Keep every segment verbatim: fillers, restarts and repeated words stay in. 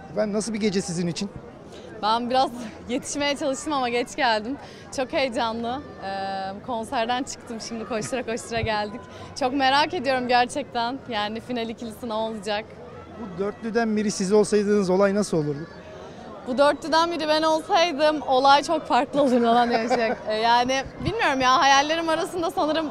Ben nasıl bir gece sizin için? Ben biraz yetişmeye çalıştım ama geç geldim. Çok heyecanlı. Ee, konserden çıktım, şimdi koştura koştura geldik. Çok merak ediyorum gerçekten. Yani final ikilisi ne olacak? Bu dörtlüden biri siz olsaydınız olay nasıl olurdu? Bu dörtlüden biri ben olsaydım olay çok farklı olurdu lan diyecek. Ee, yani bilmiyorum ya, hayallerim arasında sanırım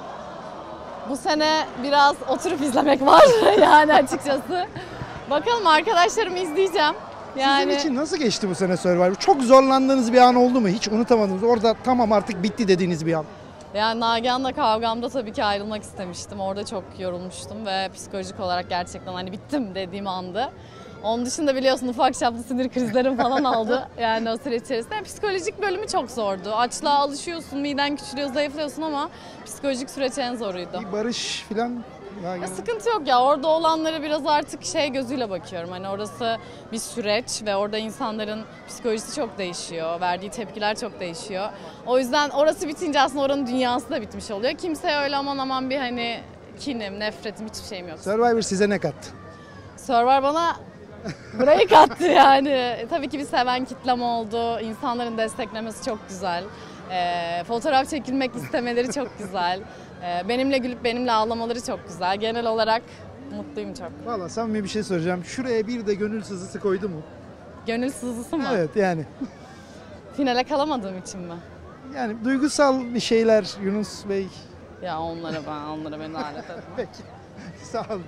bu sene biraz oturup izlemek var yani açıkçası. Bakalım, arkadaşlarımı izleyeceğim. Yani... Sizin için nasıl geçti bu sene Survivor? Çok zorlandığınız bir an oldu mu? Hiç unutamadınız. Orada tamam artık bitti dediğiniz bir an. Yani Nagihan'la kavgamda tabii ki ayrılmak istemiştim. Orada çok yorulmuştum ve psikolojik olarak gerçekten hani bittim dediğim andı. Onun dışında biliyorsun ufak çaplı sinir krizlerim falan oldu. Yani o süre içerisinde. Yani psikolojik bölümü çok zordu. Açlığa alışıyorsun, miden küçülüyor, zayıflıyorsun ama psikolojik süreç en zoruydu. Bir barış falan... Ya sıkıntı yok ya, orada olanlara biraz artık şey gözüyle bakıyorum. Hani orası bir süreç ve orada insanların psikolojisi çok değişiyor, verdiği tepkiler çok değişiyor. O yüzden orası bitince aslında oranın dünyası da bitmiş oluyor. Kimseye öyle aman aman bir hani kinim, nefretim, hiçbir şeyim yok. Survivor size ne kattı? Survivor bana burayı kattı yani. E, tabii ki bir seven kitlem oldu, insanların desteklemesi çok güzel. E, fotoğraf çekilmek istemeleri çok güzel. Benimle gülüp benimle ağlamaları çok güzel. Genel olarak mutluyum çok. Valla samimi bir şey soracağım. Şuraya bir de gönül sızısı koydu mu? Gönül sızısı mı? Evet yani. Finale kalamadığım için mi? Yani duygusal bir şeyler Yunus Bey. Ya onlara ben, onlara beni alet etme. Peki. Sağ olun.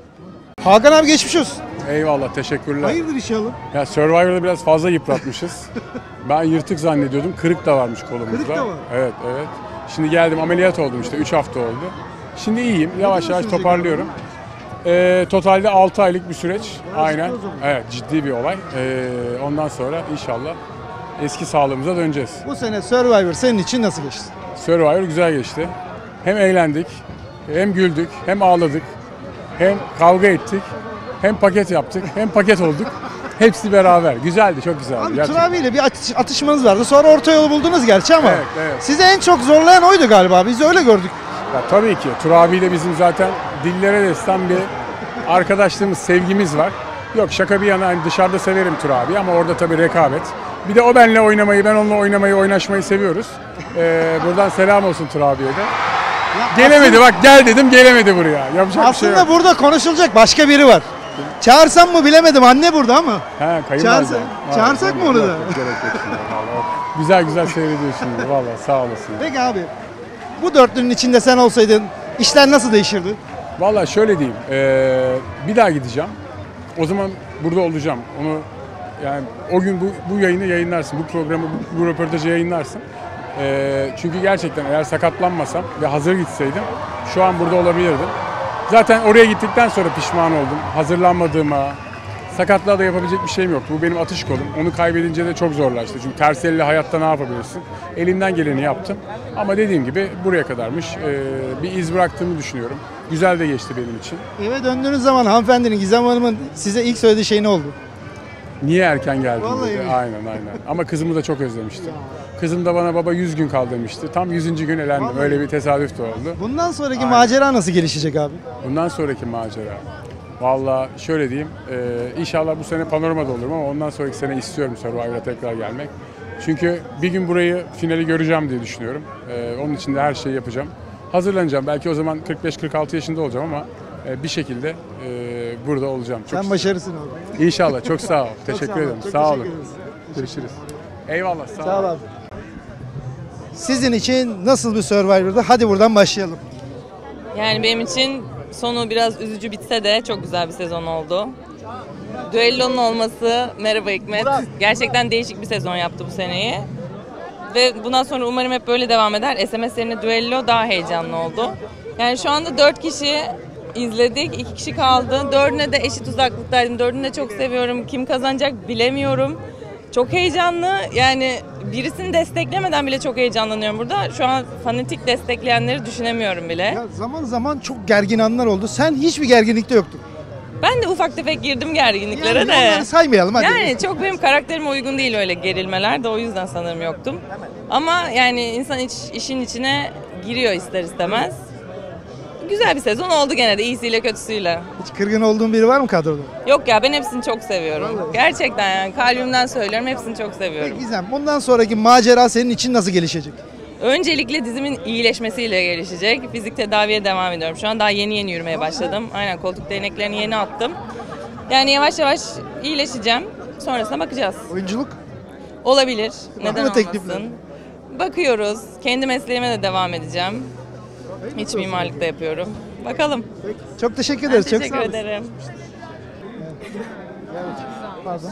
Hakan abi geçmiş olsun. Eyvallah, teşekkürler. Hayırdır inşallah. Ya Survivor'da biraz fazla yıpratmışız. Ben yırtık zannediyordum. Kırık da varmış kolumuzda. Kırık da var. Evet, evet. Şimdi geldim, ameliyat oldum işte, üç hafta oldu. Şimdi iyiyim, yavaş yavaş toparlıyorum. Ee, totalde altı aylık bir süreç. Bayağı Aynen. ciddi o zaman. Evet, ciddi bir olay. Ee, ondan sonra inşallah eski sağlığımıza döneceğiz. Bu sene Survivor senin için nasıl geçti? Survivor güzel geçti. Hem eğlendik, hem güldük, hem ağladık, hem kavga ettik, hem paket yaptık, hem paket olduk. Hepsi beraber. Güzeldi, çok güzeldi. Abi gerçekten. Turabi ile bir atış, atışmanız vardı. Sonra orta yolu buldunuz gerçi ama Evet, evet. sizi en çok zorlayan oydu galiba. Biz öyle gördük. Ya tabii ki. Turabi ile bizim zaten dillere destan bir arkadaşlığımız, sevgimiz var. Yok şaka bir yana, hani dışarıda severim Turabi'yi ama orada tabii rekabet. Bir de o benimle oynamayı, ben onunla oynamayı, oynaşmayı seviyoruz. Ee, buradan selam olsun Turabi'ye de. Ya Gelemedi, aslında, bak gel dedim gelemedi buraya. Yapacak bir şey aslında yok. burada konuşulacak başka biri var. Çağırsam mı bilemedim, anne burada ama. He, Çağırsa, çağırsak mı onu da? Yok, yok, gerek yok şimdi, vallahi. Güzel güzel seyrediyorsun valla, sağ olasın. Peki abi, bu dörtlünün içinde sen olsaydın işler nasıl değişirdi? Valla şöyle diyeyim, ee, bir daha gideceğim. O zaman burada olacağım. Onu yani o gün bu, bu yayını yayınlarsın, bu programı, bu, bu röportajı yayınlarsın. Ee, çünkü gerçekten eğer sakatlanmasam ve hazır gitseydim şu an burada olabilirdim. Zaten oraya gittikten sonra pişman oldum. Hazırlanmadığıma, sakatlığa da yapabilecek bir şeyim yoktu. Bu benim atış kolum. Onu kaybedince de çok zorlaştı. Çünkü ters elle hayatta ne yapabilirsin? Elimden geleni yaptım. Ama dediğim gibi buraya kadarmış. Ee, bir iz bıraktığımı düşünüyorum. Güzel de geçti benim için. Eve döndüğünüz zaman hanımefendinin, Gizem Hanım'ın size ilk söylediği şey ne oldu? Niye erken geldin Vallahi dedi. mi? Aynen aynen. Ama kızımı da çok özlemişti. Kızım da bana baba yüz gün kal demişti. Tam yüzüncü gün elendim. Vallahi. Öyle bir tesadüf de oldu. Bundan sonraki Aynen. macera nasıl gelişecek abi? Bundan sonraki macera. Vallahi şöyle diyeyim. E, inşallah bu sene Panorama'da olurum ama ondan sonraki sene istiyorum Survivor'a tekrar gelmek. Çünkü bir gün burayı, finali göreceğim diye düşünüyorum. E, onun için de her şeyi yapacağım. Hazırlanacağım. Belki o zaman kırk beş kırk altı yaşında olacağım ama e, bir şekilde e, burada olacağım. Çok Sen başarısın abi. İnşallah. Çok sağ ol. Teşekkür sağ olun. ederim. Çok Sağ teşekkür olun. ederiz. Görüşürüz. Eyvallah. Sağ, Sağ ol ol. abi. Sizin için nasıl bir Survivor'da? Hadi buradan başlayalım. Yani benim için sonu biraz üzücü bitse de çok güzel bir sezon oldu. Düellonun olması, merhaba Hikmet, gerçekten değişik bir sezon yaptı bu seneyi. Ve bundan sonra umarım hep böyle devam eder. S M S yerine düello daha heyecanlı oldu. Yani şu anda dört kişi izledik, iki kişi kaldı. Dördüne de eşit uzaklıktaydım. Dördünü de çok seviyorum. Kim kazanacak bilemiyorum. Çok heyecanlı. Yani birisini desteklemeden bile çok heyecanlanıyorum burada. Şu an fanatik destekleyenleri düşünemiyorum bile. Ya zaman zaman çok gergin anlar oldu. Sen hiçbir gerginlikte yoktun. Ben de ufak tefek girdim gerginliklere Yani de. onları saymayalım hadi. Yani çok benim karakterime uygun değil öyle gerilmeler de, o yüzden sanırım yoktum. Ama yani insan iç, işin içine giriyor ister istemez. güzel bir sezon oldu gene de, iyisiyle kötüsüyle. Hiç kırgın olduğun biri var mı kadroda? Yok ya, ben hepsini çok seviyorum. Vallahi. Gerçekten yani kalbimden söylüyorum, hepsini çok seviyorum. Peki Gizem, bundan sonraki macera senin için nasıl gelişecek? Öncelikle dizimin iyileşmesiyle gelişecek. Fizik tedaviye devam ediyorum. Şu an daha yeni yeni yürümeye başladım. Aynen, koltuk değneklerini yeni attım. Yani yavaş yavaş iyileşeceğim. Sonrasına bakacağız. Oyunculuk? Olabilir. Var Neden mı teklifler? olmasın? Bakıyoruz. Kendi mesleğime de devam edeceğim. İç mimarlıkta yapıyorum. Bakalım. Çok teşekkür ederiz. Çok Teşekkür sağ olun. ederim. Pardon.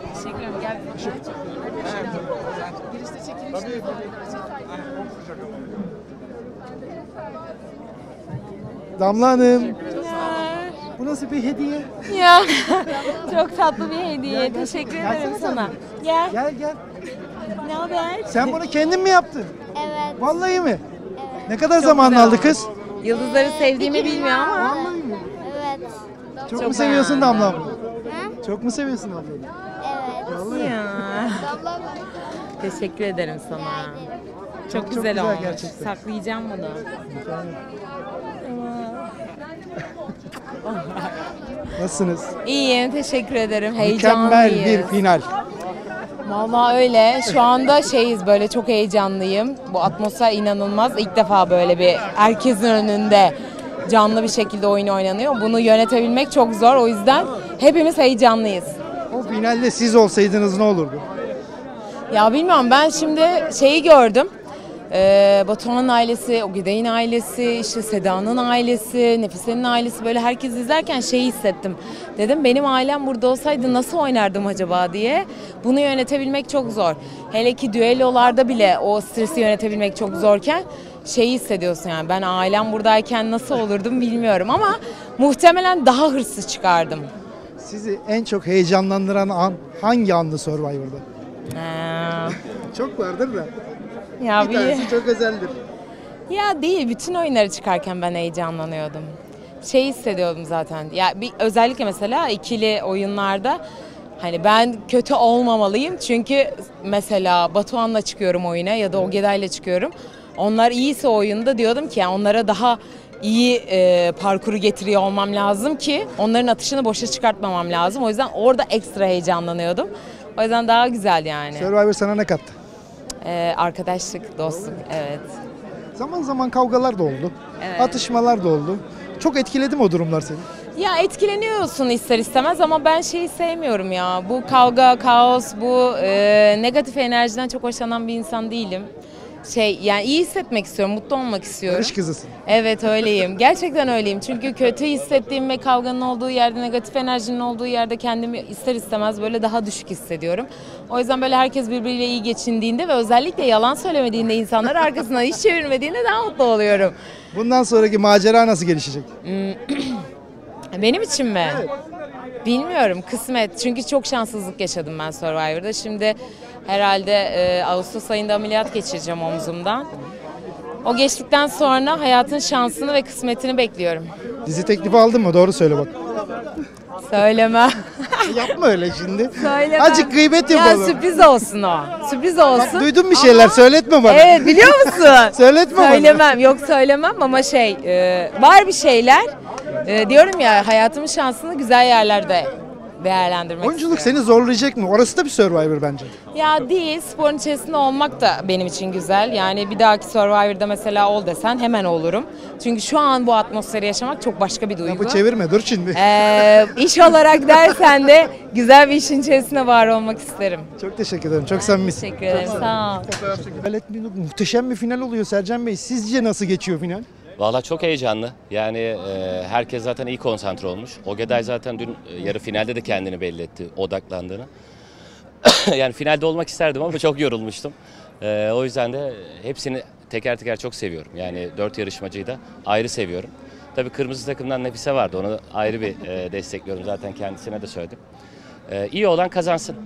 Damla Hanım. Bu nasıl bir hediye? Ya çok tatlı bir hediye. Teşekkür ederim sana. Gel. Gel gel. Ne haber? Sen bunu kendin mi yaptın? Evet. Vallahi mi? Ne kadar zaman aldı kız? Yıldızları sevdiğimi bilmiyor ama. Vallahi mi? Evet. Çok, Çok mu seviyorsun beğendim. Damla abla? Ha? Çok mu seviyorsun ablanı? Evet. Vallahi. Ya. Damla mı? Teşekkür ederim sana. Çok, çok güzel, güzel olmuş. gerçekten. Saklayacağım bunu. Nasılsınız? İyiyim, teşekkür ederim. Mükemmel bir Heyecanlıyız. final. Vallahi öyle. Şu anda şeyiz, böyle çok heyecanlıyım. Bu atmosfer inanılmaz. İlk defa böyle bir herkesin önünde canlı bir şekilde oyun oynanıyor. Bunu yönetebilmek çok zor. O yüzden hepimiz heyecanlıyız. O finalde siz olsaydınız ne olurdu? Ya bilmiyorum, ben şimdi şeyi gördüm. Ee, Batuhan'ın ailesi, Ogeday'ın ailesi, işte Seda'nın ailesi, Nefise'nin ailesi, böyle herkes izlerken şeyi hissettim. Dedim benim ailem burada olsaydı nasıl oynardım acaba diye. Bunu yönetebilmek çok zor. Hele ki düellolarda bile o stresi yönetebilmek çok zorken şeyi hissediyorsun, yani ben ailem buradayken nasıl olurdum bilmiyorum ama muhtemelen daha hırslı çıkardım. Sizi en çok heyecanlandıran an hangi andı Survivor'da? Ee, Çok vardır da. ya Bir bir... tanesi çok özeldir. Ya değil, bütün oyunları çıkarken ben heyecanlanıyordum. Şey hissediyordum zaten. Ya bir özellikle mesela ikili oyunlarda hani ben kötü olmamalıyım. Çünkü mesela Batuhan'la çıkıyorum oyuna ya da Ogeday'la çıkıyorum. Onlar iyiyse oyunda diyordum ki yani onlara daha iyi e, parkuru getiriyor olmam lazım ki onların atışını boşa çıkartmamam lazım. O yüzden orada ekstra heyecanlanıyordum. O yüzden daha güzel yani. Survivor sana ne kattı? Ee, arkadaşlık, dostluk, evet. Zaman zaman kavgalar da oldu. Evet. Atışmalar da oldu. Çok etkiledi mi o durumlar seni? Ya etkileniyorsun ister istemez ama ben şeyi sevmiyorum ya. Bu kavga, kaos, bu e, negatif enerjiden çok hoşlanan bir insan değilim. Şey yani iyi hissetmek istiyorum, mutlu olmak istiyorum. Barış kızısın. Evet öyleyim. Gerçekten öyleyim. Çünkü kötü hissettiğim ve kavganın olduğu yerde, negatif enerjinin olduğu yerde kendimi ister istemez böyle daha düşük hissediyorum. O yüzden böyle herkes birbiriyle iyi geçindiğinde ve özellikle yalan söylemediğinde, insanlar arkasından hiç çevirmediğinde daha mutlu oluyorum. Bundan sonraki macera nasıl gelişecek? Benim için mi? Bilmiyorum, kısmet. Çünkü çok şanssızlık yaşadım ben Survivor'da. Şimdi herhalde e, Ağustos ayında ameliyat geçireceğim omzumdan. O geçtikten sonra hayatın şansını ve kısmetini bekliyorum. Dizi teklifi aldın mı? Doğru söyle bak. Söylemem. Yapma öyle şimdi. Söylemem. Azıcık gıybet Ya yapalım. sürpriz olsun o. Sürpriz Bak, olsun. duydun bir şeyler, söyletme bana. Evet, biliyor musun? Söyletme bana. Söylemem. Yok söylemem ama şey e, var bir şeyler. E, diyorum ya, hayatımın şansını güzel yerlerde değerlendirmek Oyunculuk istiyorum. seni zorlayacak mı? Orası da bir Survivor bence. Ya değil, sporun içerisinde olmak da benim için güzel. Yani bir dahaki Survivor'da mesela ol desen hemen olurum. Çünkü şu an bu atmosferi yaşamak çok başka bir duygu. Lafı çevirme, dur şimdi. Ee, iş olarak dersen de güzel bir işin içerisinde var olmak isterim. Çok teşekkür ederim. Çok samimisin. Teşekkür ederim, sağ ol. Evet, muhteşem bir final oluyor Sercan Bey. Sizce nasıl geçiyor final? Valla çok heyecanlı. Yani e, herkes zaten iyi konsantre olmuş. Ogeday zaten dün e, yarı finalde de kendini belli etti, odaklandığını. Yani finalde olmak isterdim ama çok yorulmuştum. E, o yüzden de hepsini teker teker çok seviyorum. Yani dört yarışmacıyı da ayrı seviyorum. Tabii kırmızı takımdan Nefise vardı. Onu ayrı bir e, destekliyorum. Zaten kendisine de söyledim. E, iyi olan kazansın.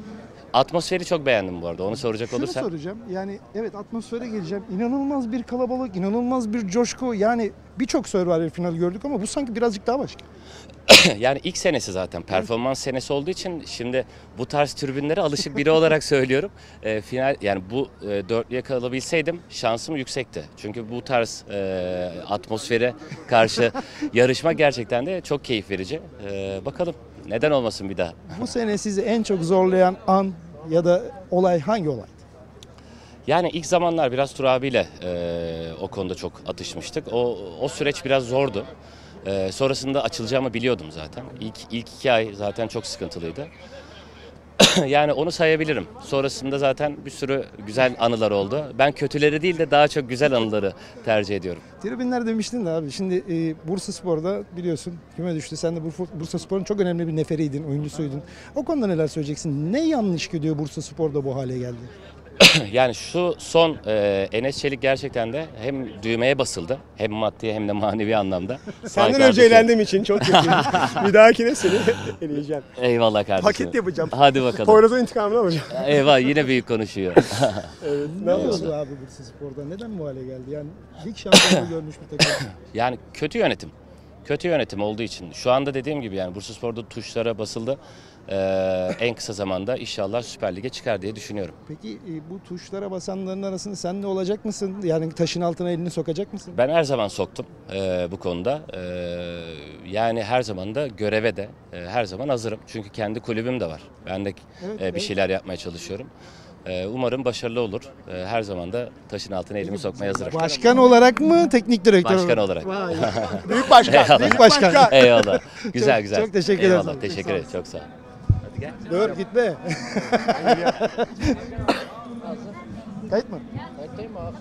Atmosferi çok beğendim bu arada. Onu soracak Şunu olursan. soracağım. Yani evet, atmosfere geleceğim. İnanılmaz bir kalabalık, inanılmaz bir coşku. Yani birçok Survivor finali gördük ama bu sanki birazcık daha başka. Yani ilk senesi zaten performans senesi olduğu için şimdi bu tarz tribünlere alışık biri olarak söylüyorum. E, final yani bu e, dörtlüye kalabilseydim şansım yüksekti. Çünkü bu tarz e, atmosfere karşı yarışma gerçekten de çok keyif verici. E, bakalım neden olmasın bir daha. Bu sene sizi en çok zorlayan an ya da olay hangi olay? Yani ilk zamanlar biraz Tur abiyle e, o konuda çok atışmıştık. O, o süreç biraz zordu. E, sonrasında açılacağımı biliyordum zaten. İlk, ilk iki ay zaten çok sıkıntılıydı. Yani onu sayabilirim. Sonrasında zaten bir sürü güzel anılar oldu. Ben kötüleri değil de daha çok güzel anıları tercih ediyorum. Tribünler demiştin de abi. Şimdi e, Bursaspor'da biliyorsun küme düştü. Sen de Bursa- Bursaspor'un çok önemli bir neferiydin, oyuncusuydun. O konuda neler söyleyeceksin? Ne yanlış gidiyor Bursaspor'da bu hale geldi? Yani şu son e, Enes Çelik gerçekten de hem düğmeye basıldı hem maddi hem de manevi anlamda. Senden Sağ önce kardeşim. eğlendiğim için çok kötüyüm. Bir dahakine seni eleyeceğim. Eyvallah kardeşim. Paket yapacağım. Hadi bakalım. Poyraz'ın intikamını alacağım. Eyvah yine büyük konuşuyor. Evet, Ne oldu abi Bursaspor'da? Neden bu hale geldi? Yani lig şampiyonu görmüş bir takım. Yani kötü yönetim. Kötü yönetim olduğu için. Şu anda dediğim gibi yani Bursaspor'da tuşlara basıldı. Ee, en kısa zamanda inşallah Süper Lig'e çıkar diye düşünüyorum. Peki e, bu tuşlara basanların arasında sen de olacak mısın? Yani taşın altına elini sokacak mısın? Ben her zaman soktum e, bu konuda. E, yani her zaman da göreve de e, her zaman hazırım. Çünkü kendi kulübüm de var. Ben de Evet, e, bir evet. şeyler yapmaya çalışıyorum. E, umarım başarılı olur. E, her zaman da taşın altına elimi sokmaya hazırım. Başkan olarak mı, teknik direktör Başkan olarak? olarak. Vay. Büyük başkan. Eyvallah. Büyük başkan. Eyvallah. Güzel Çok- güzel. çok teşekkür ederiz. Eyvallah. Teşekkür ederim. Çok sağ ol. Hadi gel. Dur gitme. Kayıt mı? Kayıttayım abi.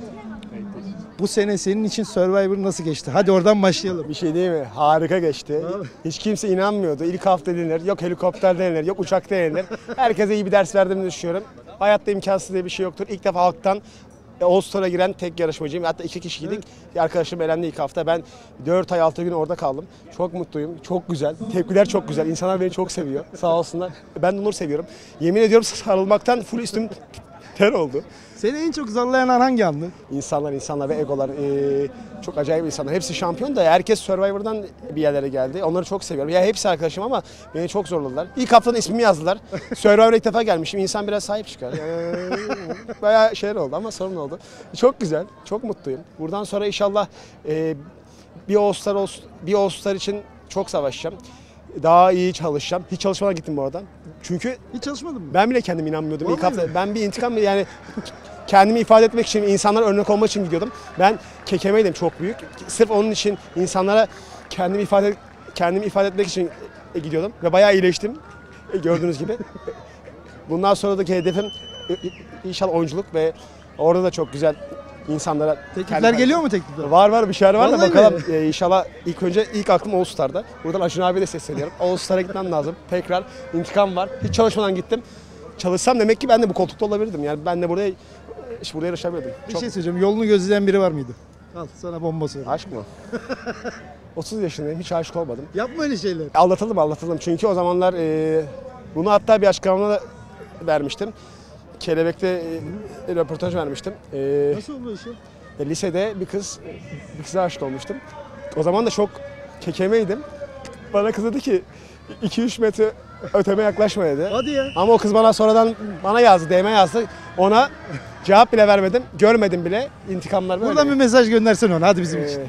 Bu sene senin için Survivor nasıl geçti? Hadi oradan başlayalım. Bir şey değil mi? Harika geçti. Abi. Hiç kimse inanmıyordu. İlk hafta denilir, yok helikopter denilir, yok uçakta denilir. Herkese iyi bir ders verdiğimi düşünüyorum. Hayatta imkansız diye bir şey yoktur. İlk defa halktan e, All-Star'a giren tek yarışmacıyım. Hatta iki kişiydik. Bir arkadaşım elendi ilk hafta. Ben dört ay altı gün orada kaldım. Çok mutluyum. Çok güzel. Tepkiler çok güzel. İnsanlar beni çok seviyor. Sağ olsunlar. Ben de onları seviyorum. Yemin ediyorum sarılmaktan full üstüm ter oldu. Seni en çok zorlayan an hangi andı? İnsanlar, insanlar ve egolar eee, çok acayip insanlar. Hepsi şampiyon da herkes Survivor'dan bir yerlere geldi. Onları çok seviyorum. Ya hepsi arkadaşım ama beni çok zorladılar. İlk haftanın ismimi yazdılar. Survivor'a ilk defa gelmişim. İnsan biraz sahip çıkar. Eee, Bayağı şeyler oldu ama sorun oldu. Çok güzel, çok mutluyum. Buradan sonra inşallah eee, bir All-Star, olsun- bir All-Star için çok savaşacağım. Daha iyi çalışacağım. Hiç çalışmadan gittim bu arada. Çünkü Hiç çalışmadın mı? ben bile kendim inanmıyordum ilk Vallahi hafta. mi? Ben bir intikam yani kendimi ifade etmek için, insanlara örnek olmak için gidiyordum. Ben kekemeydim çok büyük. Sırf onun için insanlara kendimi ifade kendimi ifade etmek için e, gidiyordum ve bayağı iyileştim. E, gördüğünüz gibi. Bundan sonraki hedefim e, e, inşallah oyunculuk ve orada da çok güzel insanlara Teklifler kendim- geliyor mu teklifler? Var var bir şeyler var da Vallahi bakalım mi? e, inşallah ilk önce ilk aklım All Star'da. Buradan Acun abiye de sesleniyorum. All Star'a gitmem lazım. Tekrar intikam var. Hiç çalışmadan gittim. Çalışsam demek ki ben de bu koltukta olabilirdim. Yani ben de buraya işte buraya yarışabilirdim. Bir Çok şey söyleyeceğim. Yolunu gözleyen biri var mıydı? Al sana bomba söyle. aşk mı? otuz yaşındayım. Hiç aşık olmadım. Yapma öyle şeyler. Anlatalım anlatalım. Çünkü o zamanlar e, bunu hatta bir açıklamada da vermiştim. Kelebek'te e, röportaj vermiştim. E, Nasıl oldu işi? E, lisede bir kız, bir kıza aşık olmuştum. O zaman da çok kekemeydim. Bana kız dedi ki iki üç metre öteme yaklaşma dedi. Hadi ya. Ama o kız bana sonradan bana yazdı, D M yazdı. Ona cevap bile vermedim, görmedim bile. İntikamlar böyle. Buradan bir mesaj göndersen ona hadi bizim için. Ee,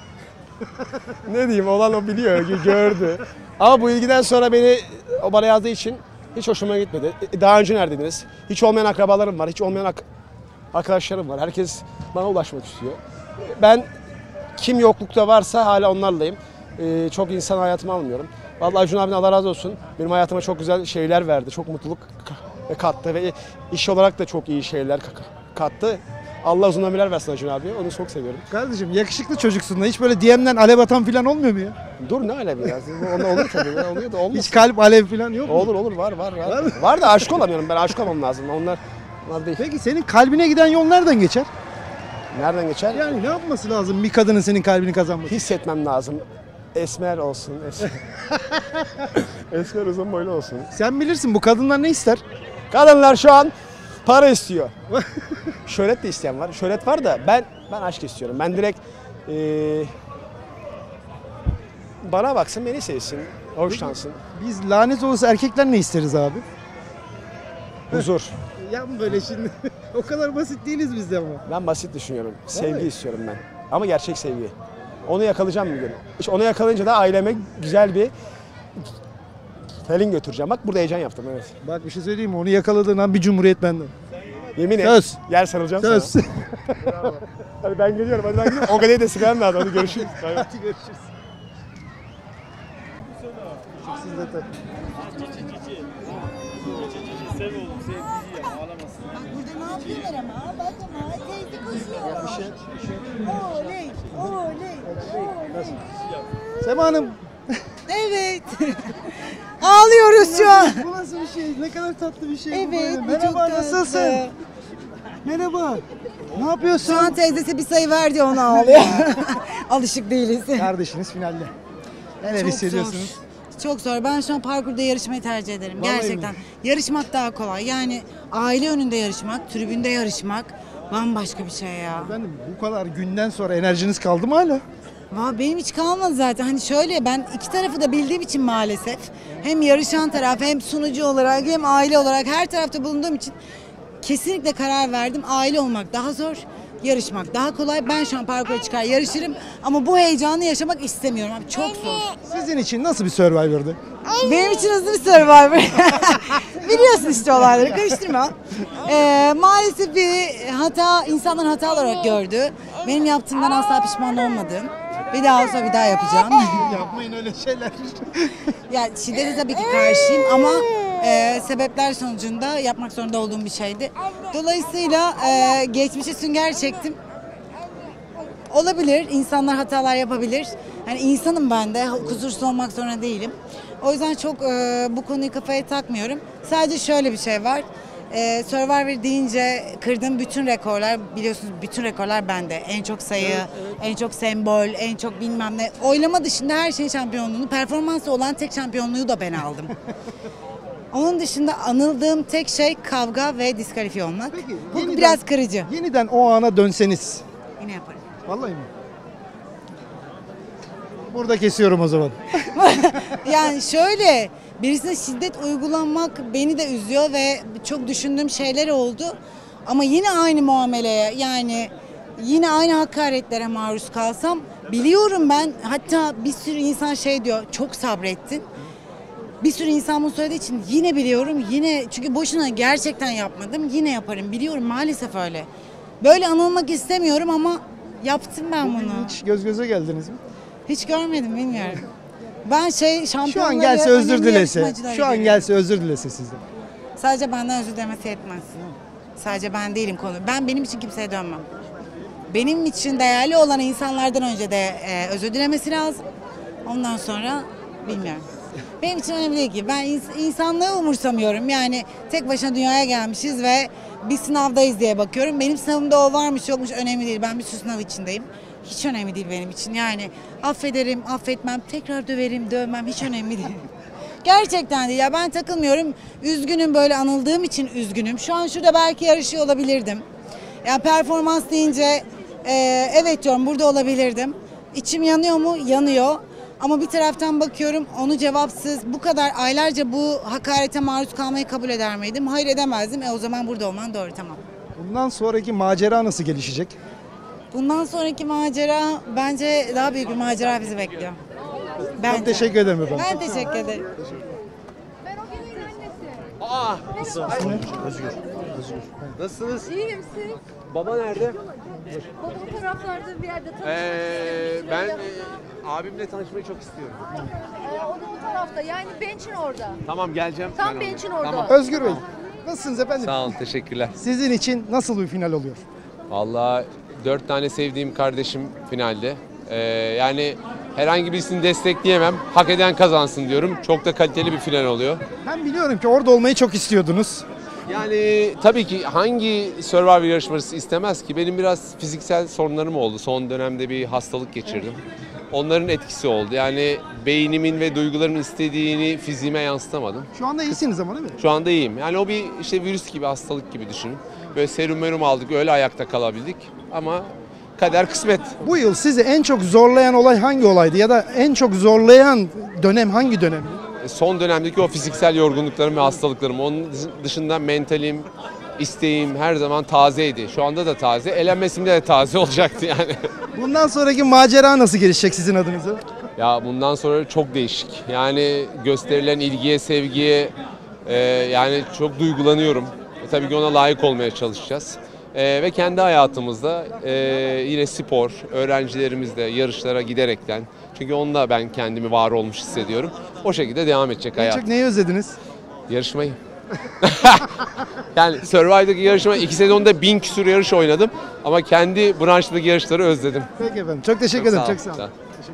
ne diyeyim, olan o biliyor, gö- gördü. Ama bu ilgiden sonra beni o bana yazdığı için hiç hoşuma gitmedi. E, Daha önce neredeydiniz? Hiç olmayan akrabalarım var, hiç olmayan ak- arkadaşlarım var. Herkes bana ulaşmak istiyor. Ben kim yoklukta varsa hala onlarlayım. Ee, çok insan hayatıma almıyorum. Vallahi Acun abinin Allah razı olsun. Benim hayatıma çok güzel şeyler verdi. Çok mutluluk ka- kattı ve iş olarak da çok iyi şeyler ka- kattı. Allah uzun ömürler versin Acun abi. Onu çok seviyorum. Kardeşim yakışıklı çocuksun da hiç böyle D M'den alev atan falan olmuyor mu ya? Dur ne alevi ya? Onda olur tabii. Ya, oluyor da olmaz. Hiç kalp alev falan yok mu? Olur olur var var var. Var, da aşık olamıyorum. Ben aşık olmam lazım. Onlar onlar değil. Peki senin kalbine giden yol nereden geçer? Nereden geçer? Yani ne yapması lazım bir kadının senin kalbini kazanması? Hissetmem lazım. Esmer olsun. Esmer, esmer uzun boylu olsun. Sen bilirsin bu kadınlar ne ister? Kadınlar şu an para istiyor. Şöhret de isteyen var. Şöhret var da ben ben aşk istiyorum. Ben direkt ee, bana baksın, beni sevsin, hoşlansın. Biz lanet olası erkekler ne isteriz abi? Huzur. Yapma böyle şimdi. O kadar basit değiliz biz de ama. Ben basit düşünüyorum. Sevgi Vallahi. istiyorum ben. Ama gerçek sevgi. Onu yakalayacağım bir gün. İşte onu yakalayınca da aileme güzel bir Pelin götüreceğim. Bak burada heyecan yaptım, evet. Bak bir şey söyleyeyim mi? Onu yakaladığın an bir cumhuriyet benden. Yemin et. Söz. Gel sarılacağım Söz. sana. Hadi ben geliyorum, hadi ben gidiyorum. O kadar da sıkıyorum lazım. Hadi görüşürüz. Hadi görüşürüz. Siz de tabii. Burada ne yapıyorlar ama? Bak ama teyze koşuyor. Bir şey, bir şey. Oley, oley, oley. Sema Hanım. Evet. Ağlıyoruz şu an. Bu nasıl bir şey? Ne kadar tatlı bir şey bu Evet, böyle. bu Merhaba, çok tatlı. nasılsın? Merhaba. Ne yapıyorsun? Şu an teyzesi bir sayı verdi ona ağlıyor. Alışık değiliz. Kardeşiniz finalde. Neler Çok hissediyorsunuz? zor. Çok zor. Ben şu an parkurda yarışmayı tercih ederim. Vallahi Gerçekten. mi? Yarışmak daha kolay. Yani aile önünde yarışmak, tribünde yarışmak bambaşka bir şey ya. Efendim bu kadar günden sonra enerjiniz kaldı mı hala? Valla benim hiç kalmadı zaten. Hani şöyle, ben iki tarafı da bildiğim için maalesef hem yarışan taraf hem sunucu olarak hem aile olarak her tarafta bulunduğum için kesinlikle karar verdim. Aile olmak daha zor, yarışmak daha kolay. Ben şu an parkura çıkar yarışırım ama bu heyecanı yaşamak istemiyorum abi. Çok zor. Sizin için nasıl bir Survivor'dı? Benim için hızlı bir Survivor. Biliyorsun işte olayları, karıştırma. Ee, maalesef bir hata, insanlar hata olarak gördü. Benim yaptığımdan asla pişman olmadım. Bir daha olsa bir daha yapacağım. Yapmayın öyle şeyler. Yani şiddete tabii ki karşıyım ama e, sebepler sonucunda yapmak zorunda olduğum bir şeydi. Dolayısıyla e, geçmişe sünger çektim. Olabilir, insanlar hatalar yapabilir. Yani insanım ben de, kusursuz olmak zorunda değilim. O yüzden çok e, bu konuyu kafaya takmıyorum. Sadece şöyle bir şey var. E, Survivor deyince kırdığım bütün rekorlar, biliyorsunuz bütün rekorlar bende. En çok sayı, evet, evet. en çok sembol, en çok bilmem ne. Oylama dışında her şeyin şampiyonluğunu, performansı olan tek şampiyonluğu da ben aldım. Onun dışında anıldığım tek şey kavga ve diskalifiye olmak. Peki, bu yeniden, biraz kırıcı. Yeniden o ana dönseniz. Yine yaparım. Vallahi mi? Burada kesiyorum o zaman. Yani şöyle, birisine şiddet uygulanmak beni de üzüyor ve çok düşündüğüm şeyler oldu. Ama yine aynı muameleye, yani yine aynı hakaretlere maruz kalsam, biliyorum ben, hatta bir sürü insan şey diyor, çok sabrettin. Bir sürü insan bunu söylediği için yine biliyorum, yine çünkü boşuna gerçekten yapmadım, yine yaparım, biliyorum, maalesef öyle. Böyle anılmak istemiyorum ama yaptım ben Bugün bunu. hiç göz göze geldiniz mi? Hiç görmedim, bilmiyorum. Ben şey Şu şampiyonları an gelse özür önemli dilese. yarışmacıları Şu an görüyorum. gelse özür dilese sizden. Sadece benden özür dilemesi yetmez. Sadece ben değilim konu. Ben benim için kimseye dönmem. Benim için değerli olan insanlardan önce de e, özür dilemesi lazım. Ondan sonra bilmiyorum. Benim için önemli değil ki. Ben ins- insanlığı umursamıyorum. Yani tek başına dünyaya gelmişiz ve bir sınavdayız diye bakıyorum. Benim sınavımda o varmış yokmuş önemli değil. Ben bir sürü sınav içindeyim. Hiç önemli değil benim için. Yani affederim, affetmem, tekrar döverim, dövmem hiç önemli değil. Gerçekten değil ya, ben takılmıyorum. Üzgünüm, böyle anıldığım için üzgünüm. Şu an şurada belki yarışıyor olabilirdim. Yani performans deyince e, evet diyorum, burada olabilirdim. İçim yanıyor mu? Yanıyor. Ama bir taraftan bakıyorum, onu cevapsız bu kadar aylarca bu hakarete maruz kalmayı kabul eder miydim? Hayır, edemezdim. E o zaman burada olman doğru, tamam. Bundan sonraki macera nasıl gelişecek? Bundan sonraki macera bence daha büyük bir macera bizi bekliyor. Bence. Çok teşekkür ederim efendim. Ben teşekkür ederim. Özgür. Özgür. Nasılsınız? İyiyim siz. Baba nerede? Baba bu taraflarda bir yerde tanışmak Ee, istiyorum. ben Şöyle- e, abimle tanışmayı çok istiyorum. Ee, o da o tarafta. Yani bench'in orada. Tamam geleceğim. Tam Ben bench'in oraya. orada. Tamam. Özgür Bey. Nasılsınız efendim? Sağ olun, teşekkürler. Sizin için nasıl bir final oluyor? Vallahi dört tane sevdiğim kardeşim finalde. Ee, yani herhangi birisini destekleyemem. Hak eden kazansın diyorum. Çok da kaliteli bir final oluyor. Ben biliyorum ki orada olmayı çok istiyordunuz. Yani tabii ki hangi Survivor yarışmacısı istemez ki? Benim biraz fiziksel sorunlarım oldu. Son dönemde bir hastalık geçirdim. Onların etkisi oldu. Yani beynimin ve duygularımın istediğini fiziğime yansıtamadım. Şu anda iyisiniz ama değil mi? Şu anda iyiyim. Yani o bir işte virüs gibi, hastalık gibi düşünün. Böyle serum merum aldık, öyle ayakta kalabildik. Ama kader kısmet. Bu yıl sizi en çok zorlayan olay hangi olaydı? Ya da en çok zorlayan dönem hangi dönem? Son dönemdeki o fiziksel yorgunluklarım ve hastalıklarım. Onun dışında mentalim, isteğim her zaman tazeydi. Şu anda da taze. Elenmesimde de taze olacaktı yani. Bundan sonraki macera nasıl gelişecek sizin adınıza? Ya bundan sonra çok değişik. Yani gösterilen ilgiye, sevgiye e, yani çok duygulanıyorum. E, tabii ki ona layık olmaya çalışacağız. E, ve kendi hayatımızda e, yine spor, öğrencilerimizle yarışlara giderekten. Çünkü onda ben kendimi var olmuş hissediyorum. O şekilde devam edecek En hayat. çok neyi özlediniz? Yarışmayı. Yani Survivor'daki yarışma iki sezonda bin küsur yarış oynadım. Ama kendi branştaki yarışları özledim. Peki efendim. Çok teşekkür Çok ederim. sağ Çok ol. sağ olun. Sağ ol.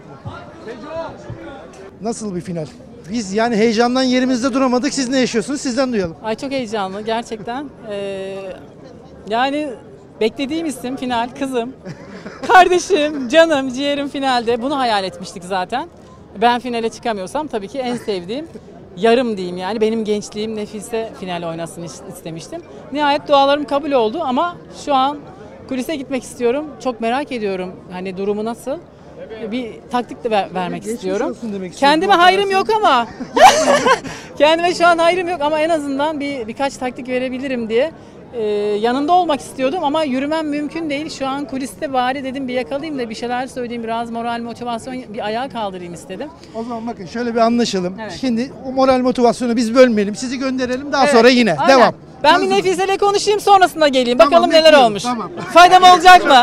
Nasıl bir final? Biz yani heyecandan yerimizde duramadık. Siz ne yaşıyorsunuz? Sizden duyalım. Ay çok heyecanlı gerçekten. Ee, yani beklediğim isim final kızım. Kardeşim, canım, ciğerim finalde. Bunu hayal etmiştik zaten. Ben finale çıkamıyorsam tabii ki en sevdiğim yarım diyeyim yani. Benim gençliğim Nefise final oynasın istemiştim. Nihayet dualarım kabul oldu ama şu an kulise gitmek istiyorum. Çok merak ediyorum hani durumu nasıl. Bir taktik de ver- vermek Geçmiş istiyorum. olsun demek istiyorum. Kendime Bu hayrım yok operasyon- ama kendime şu an hayrım yok ama en azından bir birkaç taktik verebilirim diye e, yanında olmak istiyordum ama yürümem mümkün değil. Şu an kuliste bari dedim bir yakalayayım da bir şeyler söyleyeyim, biraz moral motivasyon bir ayağa kaldırayım istedim. O zaman bakın şöyle bir anlaşalım. Evet. Şimdi o moral motivasyonu biz bölmeyelim. Sizi gönderelim. Daha Evet, sonra yine. aynen. Devam. Ben Nasıl? bir Nefise'yle konuşayım sonrasında geleyim. Tamam, Bakalım neler bekliyorum. olmuş. Tamam. Faydam olacak mı?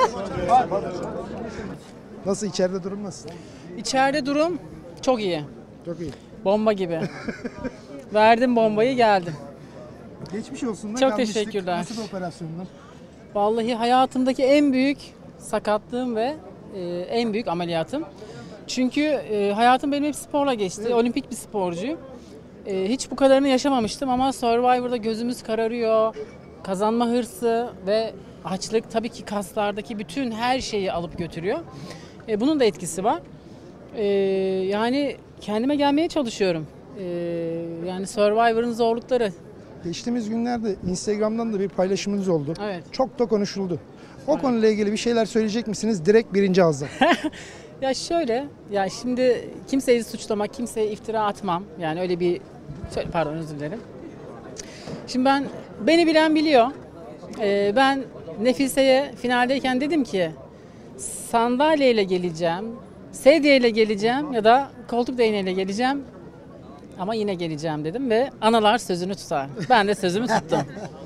Nasıl, içeride durum nasıl? İçeride durum çok iyi. Çok iyi. Bomba gibi. Verdim bombayı, geldim. Geçmiş olsun. Çok teşekkürler. Nasıl bir operasyonlar? Vallahi hayatımdaki en büyük sakatlığım ve e, en büyük ameliyatım. Çünkü e, hayatım benim hep sporla geçti. Evet. Olimpik bir sporcuyum. E, hiç bu kadarını yaşamamıştım ama Survivor'da gözümüz kararıyor. Kazanma hırsı ve açlık tabii ki kaslardaki bütün her şeyi alıp götürüyor. E, bunun da etkisi var. E, yani kendime gelmeye çalışıyorum. E, yani Survivor'ın zorlukları. Geçtiğimiz günlerde Instagram'dan da bir paylaşımınız oldu. Evet. Çok da konuşuldu. O konuyla ilgili bir şeyler söyleyecek misiniz? Direkt birinci ağızdan. Ya şöyle, ya şimdi kimseyi suçlamak, kimseye iftira atmam. Yani öyle bir, şöyle, pardon özür dilerim. Şimdi ben, beni bilen biliyor. Ee, ben Nefise'ye finaldeyken dedim ki sandalyeyle geleceğim, sedyeyle geleceğim ya da koltuk değneğiyle geleceğim. Ama yine geleceğim dedim ve analar sözünü tutar. Ben de sözümü tuttum.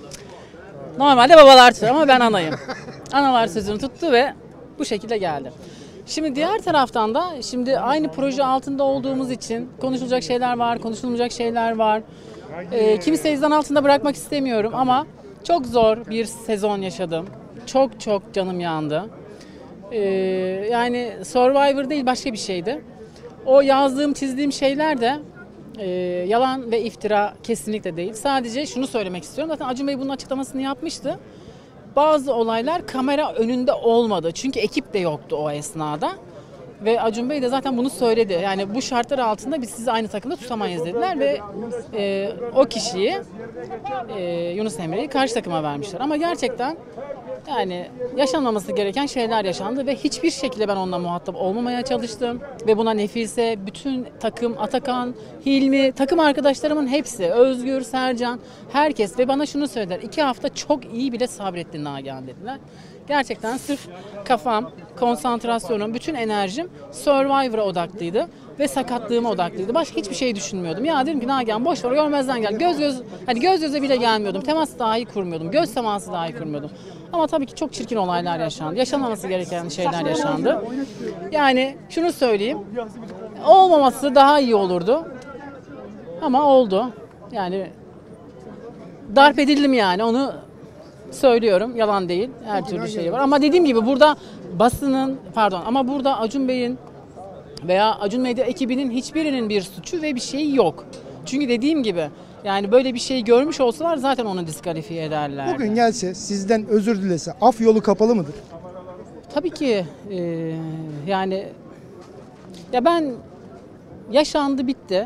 Normalde babalar tutar ama ben anayım. Analar sözünü tuttu ve bu şekilde geldi. Şimdi diğer taraftan da şimdi aynı proje altında olduğumuz için konuşulacak şeyler var, konuşulmayacak şeyler var. Ee, kimseyi zan altında bırakmak istemiyorum ama çok zor bir sezon yaşadım. Çok çok canım yandı. Ee, yani Survivor değil başka bir şeydi. O yazdığım, çizdiğim şeyler de e, yalan ve iftira kesinlikle değil. Sadece şunu söylemek istiyorum. Zaten Acun Bey bunun açıklamasını yapmıştı. Bazı olaylar kamera önünde olmadı. Çünkü ekip de yoktu o esnada. Ve Acun Bey de zaten bunu söyledi. Yani bu şartlar altında biz sizi aynı takımda tutamayız dediler ve e, o kişiyi e, Yunus Emre'yi karşı takıma vermişler. Ama gerçekten yani yaşanmaması gereken şeyler yaşandı ve hiçbir şekilde ben onunla muhatap olmamaya çalıştım. Ve buna Nefise, bütün takım, Atakan, Hilmi, takım arkadaşlarımın hepsi, Özgür, Sercan, herkes ve bana şunu söylediler. İki hafta çok iyi bile sabrettin Nagihan dediler. Gerçekten sırf kafam, konsantrasyonum, bütün enerjim Survivor'a odaklıydı ve sakatlığıma odaklıydı. Başka hiçbir şey düşünmüyordum. Ya dedim ki Nagihan boş ver, görmezden gel. Göz göz, hani göz göze bile gelmiyordum. Temas dahi kurmuyordum. Göz teması dahi kurmuyordum. Ama tabii ki çok çirkin olaylar yaşandı. Yaşanmaması gereken şeyler yaşandı. Yani şunu söyleyeyim. Olmaması daha iyi olurdu. Ama oldu. Yani darp edildim yani onu söylüyorum. Yalan değil. Her türlü şey var. Ama dediğim gibi burada basının pardon ama burada Acun Bey'in veya Acun Medya ekibinin hiçbirinin bir suçu ve bir şeyi yok. Çünkü dediğim gibi Yani böyle bir şey görmüş olsalar zaten onu diskalifiye ederler. Bugün gelse sizden özür dilese af yolu kapalı mıdır? Tabii ki e, yani ya ben yaşandı bitti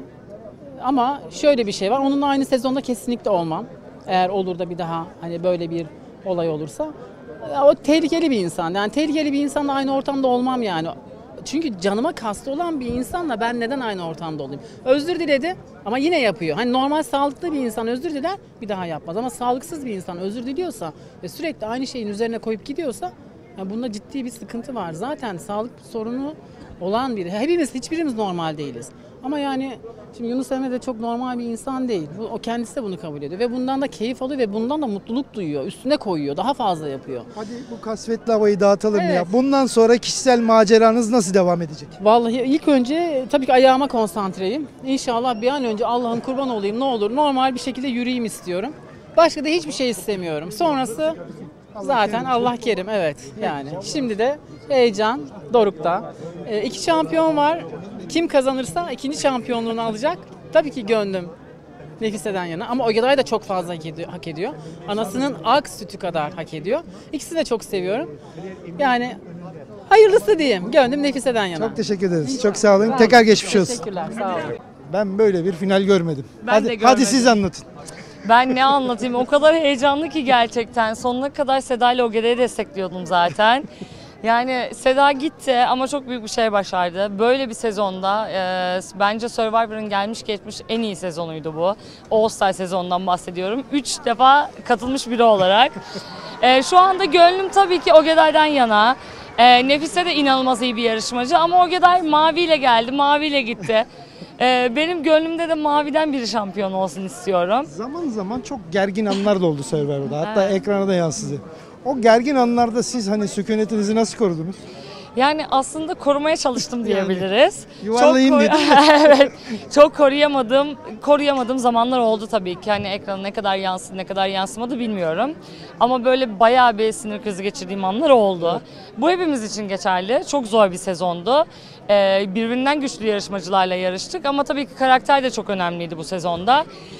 ama şöyle bir şey var, onunla aynı sezonda kesinlikle olmam. Eğer olur da bir daha hani böyle bir olay olursa. Ya o tehlikeli bir insan, yani tehlikeli bir insanla aynı ortamda olmam yani. Çünkü canıma kastı olan bir insanla ben neden aynı ortamda olayım? Özür diledi ama yine yapıyor. Hani normal sağlıklı bir insan özür diler, bir daha yapmaz. Ama sağlıksız bir insan özür diliyorsa ve sürekli aynı şeyin üzerine koyup gidiyorsa, yani bunda ciddi bir sıkıntı var. Zaten sağlık sorunu olan biri. Hepimiz, hiçbirimiz normal değiliz. Ama yani şimdi Yunus Emre de çok normal bir insan değil. Bu, o kendisi de bunu kabul ediyor ve bundan da keyif alıyor ve bundan da mutluluk duyuyor. Üstüne koyuyor, daha fazla yapıyor. Hadi bu kasvetli havayı dağıtalım Evet. ya. Bundan sonra kişisel maceranız nasıl devam edecek? Vallahi ilk önce tabii ki ayağıma konsantreyim. İnşallah bir an önce Allah'ın kurban olayım, ne olur normal bir şekilde yürüyeyim istiyorum. Başka da hiçbir şey istemiyorum. Sonrası zaten Allah kerim, evet yani. Şimdi de heyecan dorukta. Ee, iki şampiyon var. Kim kazanırsa ikinci şampiyonluğunu alacak. Tabii ki gönlüm Nefise'den yana ama Ogeday da çok fazla hak ediyor, hak ediyor. Anasının ak sütü kadar hak ediyor. İkisini de çok seviyorum. Yani hayırlısı diyeyim. Gönlüm Nefise'den yana. Çok teşekkür ederiz. Çok sağ olun. Tekrar geçmiş olsun. Teşekkürler. Sağ olun. Ben böyle bir final görmedim. Ben hadi, de hadi görmedim. siz anlatın. Ben ne anlatayım? O kadar heyecanlı ki gerçekten. Sonuna kadar Seda ile Ogeday'ı destekliyordum zaten. Yani Seda gitti ama çok büyük bir şey başardı. Böyle bir sezonda e, bence Survivor'ın gelmiş geçmiş en iyi sezonuydu bu. All Star sezonundan bahsediyorum. Üç defa katılmış biri olarak. E, şu anda gönlüm tabii ki Ogeday'dan yana. E, Nefise de inanılmaz iyi bir yarışmacı ama Ogeday maviyle geldi, maviyle gitti. E, benim gönlümde de maviden biri şampiyon olsun istiyorum. Zaman zaman çok gergin anlar da oldu Survivor'da. Hatta Evet. ekrana da yansıdı. O gergin anlarda siz hani sükunetinizi nasıl korudunuz? Yani aslında korumaya çalıştım diyebiliriz. yuvarlayayım çok dedin. Evet. Çok koruyamadığım, koruyamadığım zamanlar oldu tabii ki. Hani ekrana ne kadar yansıdı, ne kadar yansımadı bilmiyorum. Ama böyle bayağı bir sinir krizi geçirdiğim anlar oldu. Bu hepimiz için geçerli. Çok zor bir sezondu. Ee, birbirinden güçlü yarışmacılarla yarıştık ama tabii ki karakter de çok önemliydi bu sezonda.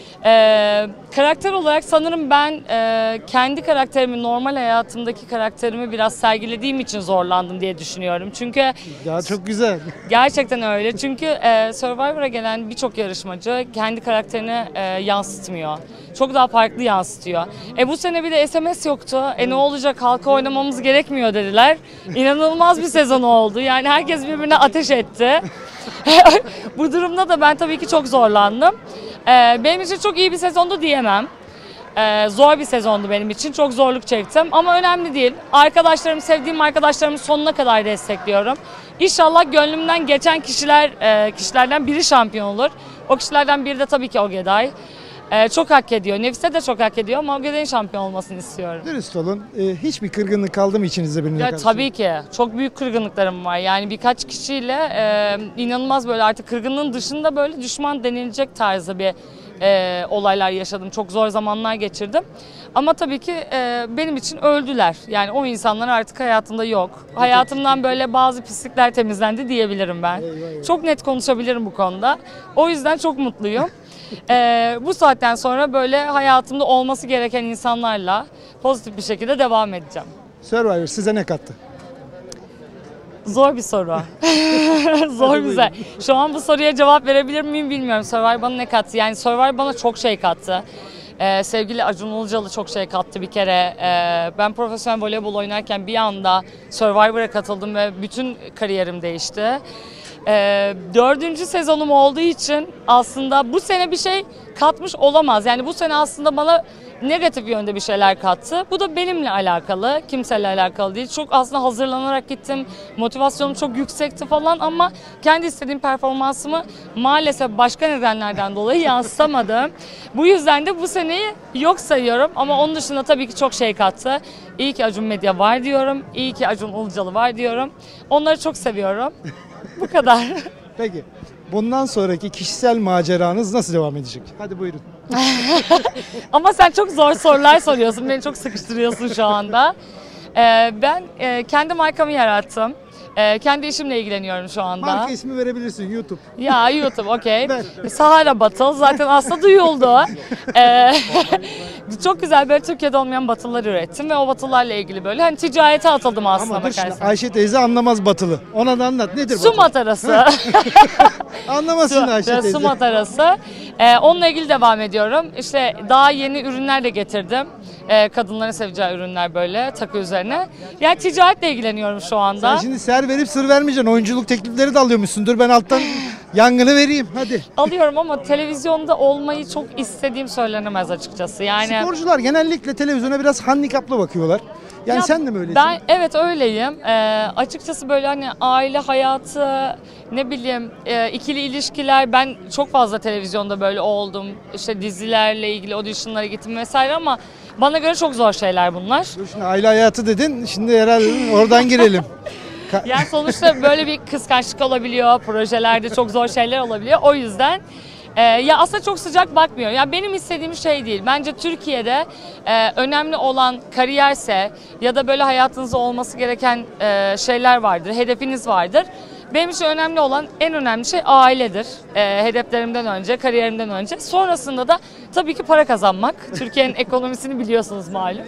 Ee, karakter olarak sanırım ben e, kendi karakterimi, normal hayatımdaki karakterimi biraz sergilediğim için zorlandım diye düşünüyorum. Çünkü Ya çok güzel. gerçekten öyle. Çünkü e, Survivor'a gelen birçok yarışmacı kendi karakterini e, yansıtmıyor. Çok daha farklı yansıtıyor. E bu sene bir de S M S yoktu. E ne olacak, halka oynamamız gerekmiyor dediler. İnanılmaz bir sezon oldu. Yani herkes birbirine ateş etti. Bu durumda da ben tabii ki çok zorlandım. Ee, benim için çok iyi bir sezondu diyemem. Ee, zor bir sezondu benim için. Çok zorluk çektim ama önemli değil. Arkadaşlarım, sevdiğim arkadaşlarımı sonuna kadar destekliyorum. İnşallah gönlümden geçen kişiler e, kişilerden biri şampiyon olur. O kişilerden biri de tabii ki Ogeday. Ee, çok hak ediyor. Nefise de çok hak ediyor ama Ogeday'ın şampiyon olmasını istiyorum. Dürüst olun. Ee, hiçbir kırgınlık kaldı mı içinizde birine Ya karşı? tabii ki. Çok büyük kırgınlıklarım var. Yani birkaç kişiyle e, inanılmaz böyle artık kırgınlığın dışında böyle düşman denilecek tarzda bir e, olaylar yaşadım. Çok zor zamanlar geçirdim. Ama tabii ki e, benim için öldüler. Yani o insanlar artık hayatımda yok. Hayatımdan böyle bazı pislikler temizlendi diyebilirim ben. Çok net konuşabilirim bu konuda. O yüzden çok mutluyum. Ee, bu saatten sonra böyle hayatımda olması gereken insanlarla pozitif bir şekilde devam edeceğim. Survivor size ne kattı? Zor bir soru. Zor güzel. Şu an bu soruya cevap verebilir miyim bilmiyorum. Survivor bana ne kattı? Yani Survivor bana çok şey kattı. Ee, sevgili Acun Ilıcalı çok şey kattı bir kere. Ee, ben profesyonel voleybol oynarken bir anda Survivor'a katıldım ve bütün kariyerim değişti. Ee, dördüncü sezonum olduğu için aslında bu sene bir şey katmış olamaz. Yani bu sene aslında bana negatif yönde bir şeyler kattı. Bu da benimle alakalı, kimseyle alakalı değil. Çok aslında hazırlanarak gittim. Motivasyonum çok yüksekti falan ama kendi istediğim performansımı maalesef başka nedenlerden dolayı yansıtamadım. Bu yüzden de bu seneyi yok sayıyorum ama onun dışında tabii ki çok şey kattı. İyi ki Acun Medya var diyorum. İyi ki Acun Ilıcalı var diyorum. Onları çok seviyorum. Bu kadar. Peki. Bundan sonraki kişisel maceranız nasıl devam edecek? Hadi buyurun. Ama sen çok zor sorular soruyorsun. Beni çok sıkıştırıyorsun şu anda. Ee, ben e, kendi markamı yarattım. Ee, kendi işimle ilgileniyorum şu anda. Marka ismi verebilirsin YouTube. Ya YouTube okey. Sahara Battle zaten aslında duyuldu. Ee, çok güzel böyle Türkiye'de olmayan battle'lar ürettim ve o battle'larla ilgili böyle hani ticarete atıldım aslında Ama dur şimdi bakarsan. Ayşe teyze anlamaz batılı. Ona da anlat. Nedir Su batılı? matarası. Anlamaz şimdi Ayşe teyze. Su matarası. Ee, onunla ilgili devam ediyorum. İşte daha yeni ürünler de getirdim. Ee, kadınların seveceği ürünler böyle takı üzerine. Yani ticaretle ilgileniyorum şu anda. Sen şimdi ser verip sır vermeyeceksin. Oyunculuk teklifleri de alıyormuşsun. Dur ben alttan yangını vereyim. Hadi. Alıyorum ama televizyonda olmayı çok istediğim söylenemez açıkçası. Yani Sporcular genellikle televizyona biraz handikaplı bakıyorlar. Yani Ya sen de mi öylesin? Ben evet öyleyim. Ee, açıkçası böyle hani aile hayatı, ne bileyim e, ikili ilişkiler, ben çok fazla televizyonda böyle oldum. İşte dizilerle ilgili auditionlara gittim vesaire ama bana göre çok zor şeyler bunlar. Dur şimdi aile hayatı dedin. Şimdi herhalde oradan girelim. Yani sonuçta böyle bir kıskançlık olabiliyor, projelerde çok zor şeyler olabiliyor. O yüzden e, ya aslında çok sıcak bakmıyor. Ya benim istediğim şey değil. Bence Türkiye'de e, önemli olan kariyerse ya da böyle hayatınızda olması gereken e, şeyler vardır, hedefiniz vardır. Benim için önemli olan, en önemli şey ailedir. E, hedeflerimden önce, kariyerimden önce. Sonrasında da tabii ki para kazanmak. Türkiye'nin ekonomisini biliyorsunuz malum.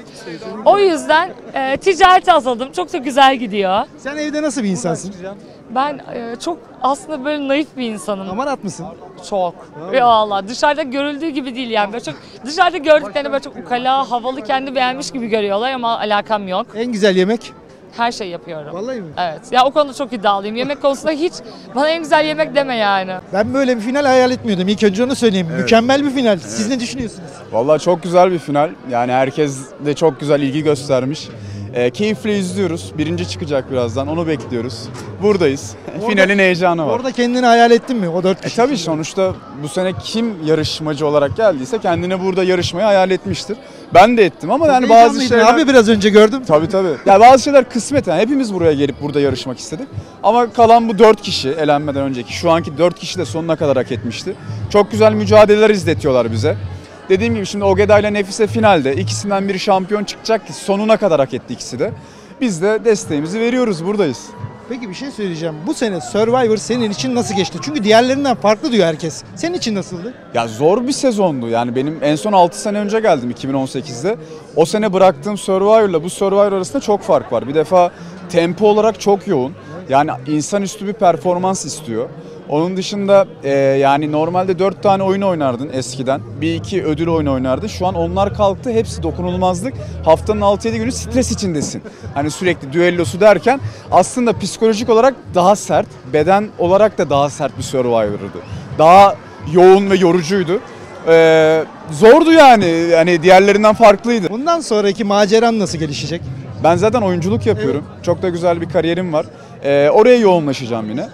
O yüzden e, ticarete atıldım. Çok da güzel gidiyor. Sen evde nasıl bir insansın? Ben e, çok aslında böyle naif bir insanım. Amarat mısın? Çok. Ya Allah, dışarıda görüldüğü gibi değil yani. Böyle çok dışarıda gördüklerini böyle çok ukala, havalı, kendi beğenmiş gibi görüyorlar ama alakam yok. En güzel yemek? Her şeyi yapıyorum. Vallahi mi? Evet. Ya o konuda çok iddialıyım. Yemek konusunda hiç bana en güzel yemek deme yani. Ben böyle bir final hayal etmiyordum. İlk önce onu söyleyeyim. Evet. Mükemmel bir final. Siz ne düşünüyorsunuz? Vallahi çok güzel bir final. Yani herkes de çok güzel ilgi göstermiş. E, keyifle izliyoruz. Birinci çıkacak birazdan. Onu bekliyoruz. Buradayız. Orada- Finalin heyecanı var. Orada kendini hayal ettin mi? O dört E kişi. tabii sonuçta bu sene kim yarışmacı olarak geldiyse kendine burada yarışmayı hayal etmiştir. Ben de ettim ama yani bazı Heyecanlıydın şeyler... Abi biraz önce gördüm. Tabii tabii. Ya bazı şeyler kısmet. Yani hepimiz buraya gelip burada yarışmak istedik. Ama kalan bu dört kişi elenmeden önceki. Şu anki dört kişi de sonuna kadar hak etmişti. Çok güzel mücadeleler izletiyorlar bize. Dediğim gibi şimdi Ogeda ile Nefise finalde. İkisinden biri şampiyon çıkacak ki sonuna kadar hak etti ikisi de. Biz de desteğimizi veriyoruz, buradayız. Peki bir şey söyleyeceğim. Bu sene Survivor senin için nasıl geçti? Çünkü diğerlerinden farklı diyor herkes. Senin için nasıldı? Ya zor bir sezondu. Yani benim en son altı sene önce geldim iki bin on sekizde. O sene bıraktığım Survivor'la bu Survivor arasında çok fark var. Bir defa tempo olarak çok yoğun. Yani insanüstü bir performans istiyor. Onun dışında e, yani normalde dört tane oyun oynardın eskiden. Bir iki ödül oyunu oynardın. Şu an onlar kalktı. Hepsi dokunulmazlık. Haftanın altı yedi günü stres içindesin. Hani sürekli düellosu derken aslında psikolojik olarak daha sert, beden olarak da daha sert bir Survivor'dı. Daha yoğun ve yorucuydu. Ee, zordu yani. Yani diğerlerinden farklıydı. Bundan sonraki maceran nasıl gelişecek? Ben zaten oyunculuk yapıyorum. Çok da güzel bir kariyerim var. Ee, oraya yoğunlaşacağım yine.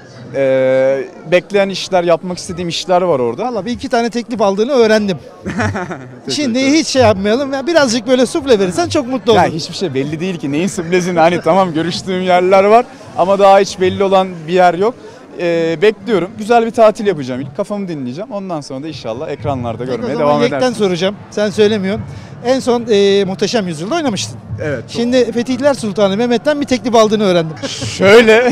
Ee, bekleyen işler, yapmak istediğim işler var orada. Valla bir iki tane teklif aldığını öğrendim. Şimdi hiç şey yapmayalım. Ya birazcık böyle sufle verirsen çok mutlu olurum. Ya hiçbir şey belli değil ki. Neyin sürprizini hani tamam görüştüğüm yerler var ama daha hiç belli olan bir yer yok. Ee, bekliyorum. Güzel bir tatil yapacağım. İlk kafamı dinleyeceğim. Ondan sonra da inşallah ekranlarda Peki, görmeye o zaman devam Yek'ten edersin. soracağım. Sen söylemiyorsun. En son e, Muhteşem Yüzyıl'da oynamıştın. Evet. çok- Şimdi Fetihler Sultanı Mehmet'ten bir teklif aldığını öğrendim. Şöyle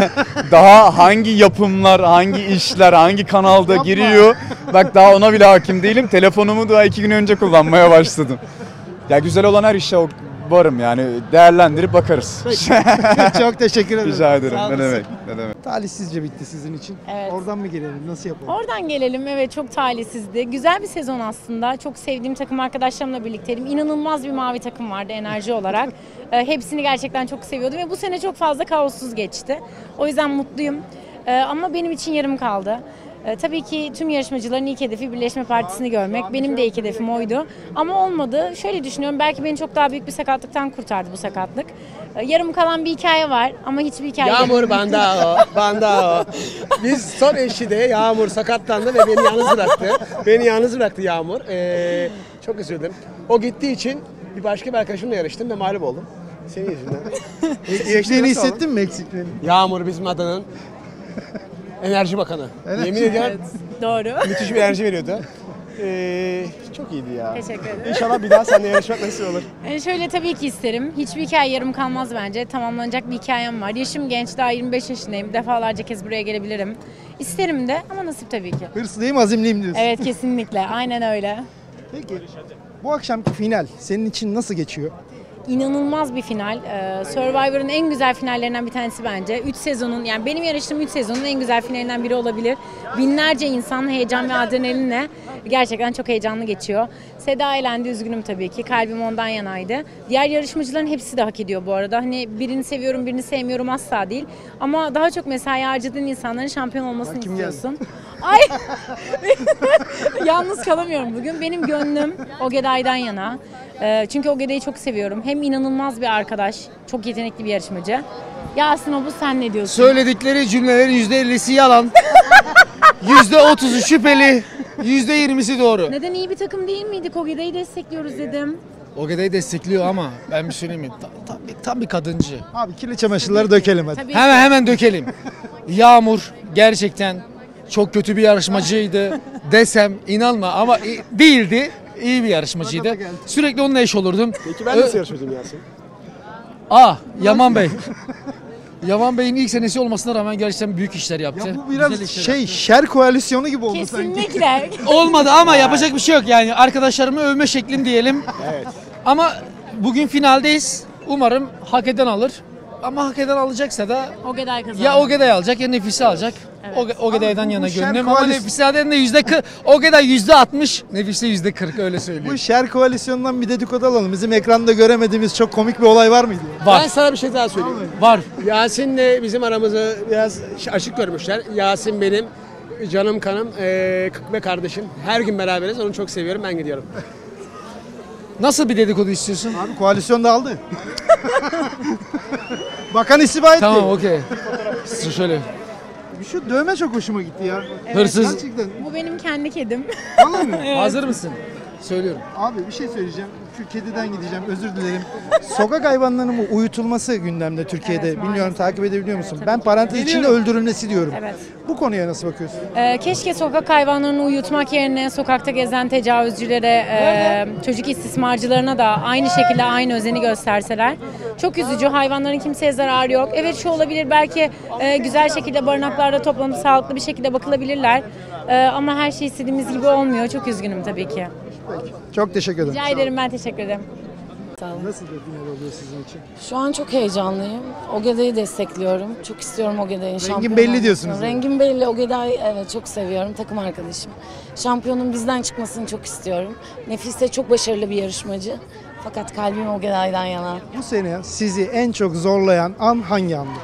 daha hangi yapımlar, hangi işler, hangi kanalda Yapma. giriyor. Bak daha ona bile hakim değilim. Telefonumu daha iki gün önce kullanmaya başladım. Ya güzel olan her işe varım yani değerlendirip bakarız. Çok teşekkür ederim. Rica ederim. Sağ Ne olasın. demek? Ne demek? Talihsizce bitti sizin için. Evet. Oradan mı gelelim? Nasıl yapalım? Oradan gelelim. Evet, çok talihsizdi. Güzel bir sezon aslında. Çok sevdiğim takım arkadaşlarımla birlikteydim. İnanılmaz bir mavi takım vardı enerji olarak. Ee, hepsini gerçekten çok seviyordum ve bu sene çok fazla kaossuz geçti. O yüzden mutluyum. Ee, ama benim için yarım kaldı. Ee, tabii ki tüm yarışmacıların ilk hedefi Birleşme Partisi'ni görmek. Benim de ilk hedefim oydu. Ama olmadı. Şöyle düşünüyorum. Belki beni çok daha büyük bir sakatlıktan kurtardı bu sakatlık. Ee, yarım kalan bir hikaye var ama hiçbir hikaye Yağmur banda o, banda o. Biz son eşide Yağmur sakatlandı ve beni yalnız bıraktı. Beni yalnız bıraktı Yağmur. Ee, çok üzüldüm. O gittiği için bir başka bir arkadaşımla yarıştım ve mağlup oldum. Senin yüzünden. Eksikliğini hissettin mi eksikliğini? Yağmur bizim adanın enerji bakanı. Enerji. Yemin ediyorum Doğru. müthiş bir enerji veriyordu. Ee, çok iyiydi ya. Teşekkür ederim. İnşallah bir daha seninle yarışmak nasip olur. Yani şöyle tabii ki isterim. Hiçbir hikaye yarım kalmaz bence. Tamamlanacak bir hikayem var. Yaşım genç, daha yirmi beş yaşındayım. Defalarca kez buraya gelebilirim. İsterim de ama nasip tabii ki. Hırslıyım, azimliyim diyorsun. Evet, kesinlikle. Aynen öyle. Peki bu akşamki final senin için nasıl geçiyor? İnanılmaz bir final. Ee, Survivor'ın en güzel finallerinden bir tanesi bence. üç sezonun, yani benim yarıştığım üç sezonun en güzel finallerinden biri olabilir. Binlerce insan heyecan ve adrenalinle gerçekten çok heyecanlı geçiyor. Seda elendi, üzgünüm tabii ki. Kalbim ondan yanaydı. Diğer yarışmacıların hepsi de hak ediyor bu arada. Hani birini seviyorum, birini sevmiyorum asla değil. Ama daha çok mesai harcadığın insanların şampiyon olmasını istiyorsun. Ay! Yalnız kalamıyorum bugün. Benim gönlüm Ogeday'dan yana. Ee, çünkü Ogeday'ı çok seviyorum. Hem inanılmaz bir arkadaş, çok yetenekli bir yarışmacı. Yasin Obuz, sen ne diyorsun? Söyledikleri cümlelerin yüzde ellisi yalan. yüzde otuzu şüpheli. yüzde yirmisi doğru. Neden, iyi bir takım değil miydik? Ogeday'ı destekliyoruz dedim. Ogeday'ı destekliyor ama ben bir söyleyeyim mi? Tam, tam, tam bir kadıncı. Abi kirli çamaşırları dökelim hadi. Tabii Hemen hemen dökelim. Yağmur gerçekten çok kötü bir yarışmacıydı desem inanma ama değildi. İyi bir yarışmacıydı. Sürekli onunla eş olurdum. Peki ben nasıl yarışmacıyım Yasin? Aa, Yaman Bey. Yaman Bey'in ilk senesi olmasına rağmen gerçekten büyük işler yaptı. Ya bu biraz şey şer koalisyonu gibi oldu sanki. Kesinlikle. Olmadı ama yapacak bir şey yok yani. Arkadaşlarımı övme şeklim diyelim. Evet. Ama bugün finaldeyiz. Umarım hak eden alır. Ama hak eden alacaksa da Ogeday kazanır. ya Ogeday alacak ya Nefise alacak. Evet. Oge- Ogeday'dan yana şer gönlüm ama koalis- Nefise'den de yüzde kırk. Ogeday yüzde altmış, Nefise yüzde kırk öyle söyleyeyim. Bu şer koalisyonundan bir dedikodu alalım. Bizim ekranda göremediğimiz çok komik bir olay var mıydı? Var. Ben sana bir şey daha söyleyeyim. Var. Yasin'le bizim aramızı biraz açık görmüşler. Yasin benim canım kanım ee, ve kardeşim. Her gün beraberiz. Onu çok seviyorum. Ben gidiyorum. Nasıl bir dedikodu istiyorsun? Abi koalisyon da aldı. Bakan istifa etti. Tamam, okey. Şöyle. Şu dövme çok hoşuma gitti ya. Hırsız. Gerçekten. Bu benim kendi kedim. Vallahi mi? Evet. Hazır mısın? Söylüyorum. Abi bir şey söyleyeceğim. Şu kediden gideceğim. Özür dilerim. Sokak hayvanlarının uyutulması gündemde Türkiye'de. Evet, Bilmiyorum maalesef. takip edebiliyor musun? Evet, ben tabii. parantez içinde öldürülmesi diyorum. Evet. Bu konuya nasıl bakıyorsun? Ee, keşke sokak hayvanlarını uyutmak yerine sokakta gezen tecavüzcülere, e, çocuk istismarcılarına da aynı şekilde aynı özeni gösterseler. Çok üzücü. Hayvanların kimseye zararı yok. Evet, şu olabilir, belki e, güzel şekilde barınaklarda toplanıp sağlıklı bir şekilde bakılabilirler. E, ama her şey istediğimiz gibi olmuyor. Çok üzgünüm tabii ki. Çok teşekkür ederim. Rica ederim, ben teşekkür ederim. Nasıl bir final oluyor sizin için? Şu an çok heyecanlıyım. Ogeday'ı destekliyorum. Çok istiyorum Ogeday'ın şampiyon belli olmasını. diyorsunuz yani. Rengim belli. Ogeday, evet, çok seviyorum. Takım arkadaşım. Şampiyonun bizden çıkmasını çok istiyorum. Nefise çok başarılı bir yarışmacı. Fakat kalbim Ogeday'dan yana. Bu sene sizi en çok zorlayan an hangi andı?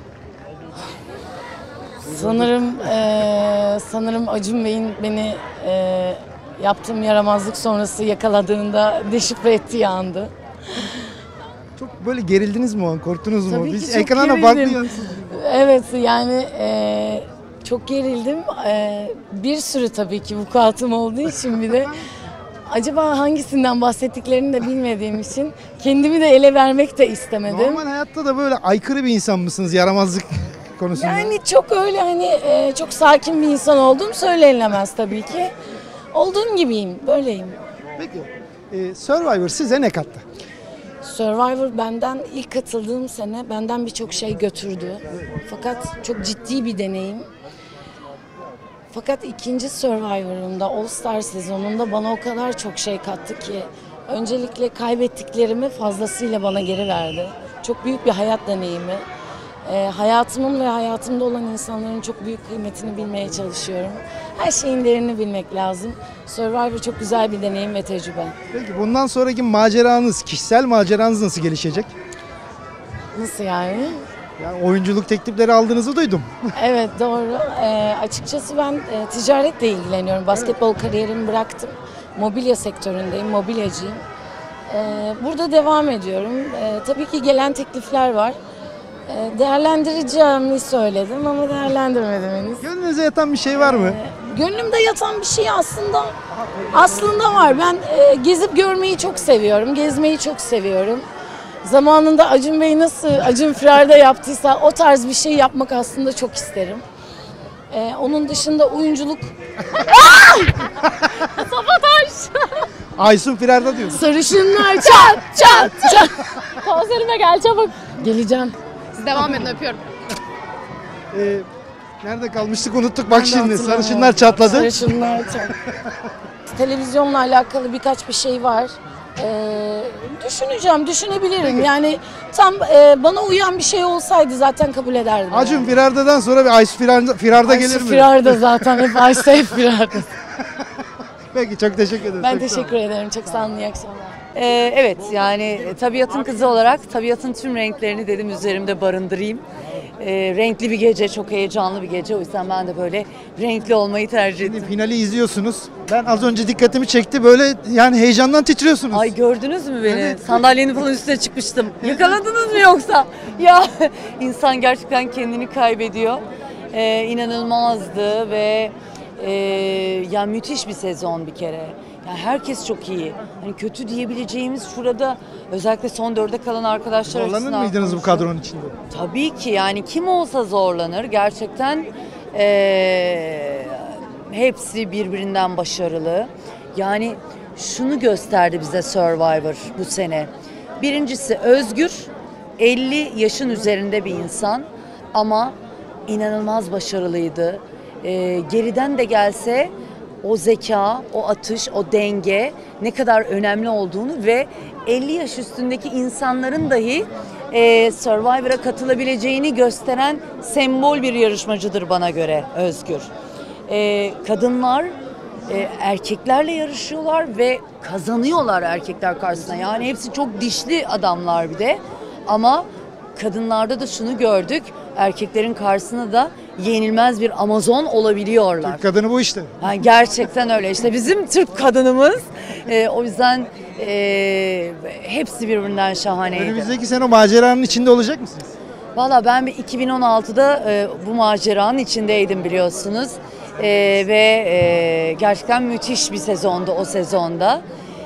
Sanırım eee, sanırım Acun Bey'in beni eee, yaptığım yaramazlık sonrası yakaladığında deşifre ettiği andı. Çok böyle gerildiniz mi o an? Korktunuz mu? Tabii Biz ki çok ekrana gerildim. farklı yansıdı. Evet, yani eee, çok gerildim. Eee, bir sürü tabii ki vukuatım olduğu için bir de acaba hangisinden bahsettiklerini de bilmediğim için kendimi de ele vermek de istemedim. Normal hayatta da böyle aykırı bir insan mısınız yaramazlık konusunda? Yani çok öyle hani eee, çok sakin bir insan olduğum söylenemez tabii ki. Olduğum gibiyim, böyleyim. Peki e, Survivor size ne kattı? Survivor benden ilk katıldığım sene benden birçok şey götürdü. Fakat çok ciddi bir deneyim. Fakat ikinci Survivor'ımda, All Star sezonunda bana o kadar çok şey kattı ki öncelikle kaybettiklerimi fazlasıyla bana geri verdi. Çok büyük bir hayat deneyimi. Ee, hayatımın ve hayatımda olan insanların çok büyük kıymetini bilmeye çalışıyorum. Her şeyin değerini bilmek lazım. Survivor çok güzel bir deneyim ve tecrübe. Peki bundan sonraki maceranız, kişisel maceranız nasıl gelişecek? Nasıl yani? Yani oyunculuk teklifleri aldığınızı duydum. Evet, doğru. Ee, açıkçası ben e, ticaretle ilgileniyorum. Basketbol kariyerimi bıraktım. Mobilya sektöründeyim, mobilyacıyım. Ee, burada devam ediyorum. Ee, tabii ki gelen teklifler var. Ee, değerlendireceğimi söyledim ama değerlendirmedim henüz. Gönlünüze yatan bir şey var mı? Ee, gönlümde yatan bir şey aslında aslında var. Ben e, gezip görmeyi çok seviyorum. Gezmeyi çok seviyorum. Zamanında Acun Bey nasıl Acun Firar'da yaptıysa o tarz bir şey yapmak aslında çok isterim. Ee, onun dışında oyunculuk... Sabotaj. Aysun Firarda diyorsun. Sarışınlar çat çat çat. Konserime gel çabuk. Geleceğim. Siz devam edin, öpüyorum. Ee, nerede kalmıştık unuttuk bak Ben de şimdi. hatırlamıyorum. Sarışınlar çatladı. Sarışınlar çatladı. Televizyonla alakalı birkaç bir şey var. Ee, düşüneceğim, düşünebilirim. Yani tam e, bana uyan bir şey olsaydı zaten kabul ederdim. Acun yani. Firarda'dan sonra bir Aysun Firarda, Firarda Aysu gelir mi? Firarda zaten hep Aysu hep Firarda. Peki çok teşekkür ederim. Ben Çok sağ teşekkür ederim. Çok sağ olun. İyi akşamlar. Ee, evet yani tabiatın kızı olarak tabiatın tüm renklerini dedim üzerimde barındırayım. Ee, renkli bir gece, çok heyecanlı bir gece. O yüzden ben de böyle renkli olmayı tercih ettim. Finali izliyorsunuz. Ben az önce dikkatimi çekti. Böyle yani heyecandan titriyorsunuz. Ay gördünüz mü beni? Evet. Sandalyenin falan üstüne çıkmıştım. Yakaladınız mı yoksa? Ya insan gerçekten kendini kaybediyor. Ee, inanılmazdı ve e, ya müthiş bir sezon bir kere. Yani herkes çok iyi. Hani kötü diyebileceğimiz şurada özellikle son dörde kalan arkadaşlar Zorlanır açısından mıydınız bu konuşuyorum. kadronun içinde? Tabii ki yani kim olsa zorlanır. Gerçekten eee, hepsi birbirinden başarılı. Yani şunu gösterdi bize Survivor bu sene. Birincisi Özgür, elli yaşın üzerinde bir insan ama inanılmaz başarılıydı. Eee, geriden de gelse o zeka, o atış, o denge ne kadar önemli olduğunu ve elli yaş üstündeki insanların dahi e, Survivor'a katılabileceğini gösteren sembol bir yarışmacıdır bana göre Özgür. E, kadınlar e, erkeklerle yarışıyorlar ve kazanıyorlar erkekler karşısında. Yani hepsi çok dişli adamlar bir de ama kadınlarda da şunu gördük, erkeklerin karşısında da yenilmez bir Amazon olabiliyorlar. Türk kadını bu işte. Yani gerçekten öyle işte bizim Türk kadınımız. Ee, o yüzden e, hepsi birbirinden şahaneydi. Önümüzdeki sene o maceranın içinde olacak mısınız? Valla ben bir iki bin on altıda e, bu maceranın içindeydim biliyorsunuz. E, ve e, gerçekten müthiş bir sezondu o sezonda.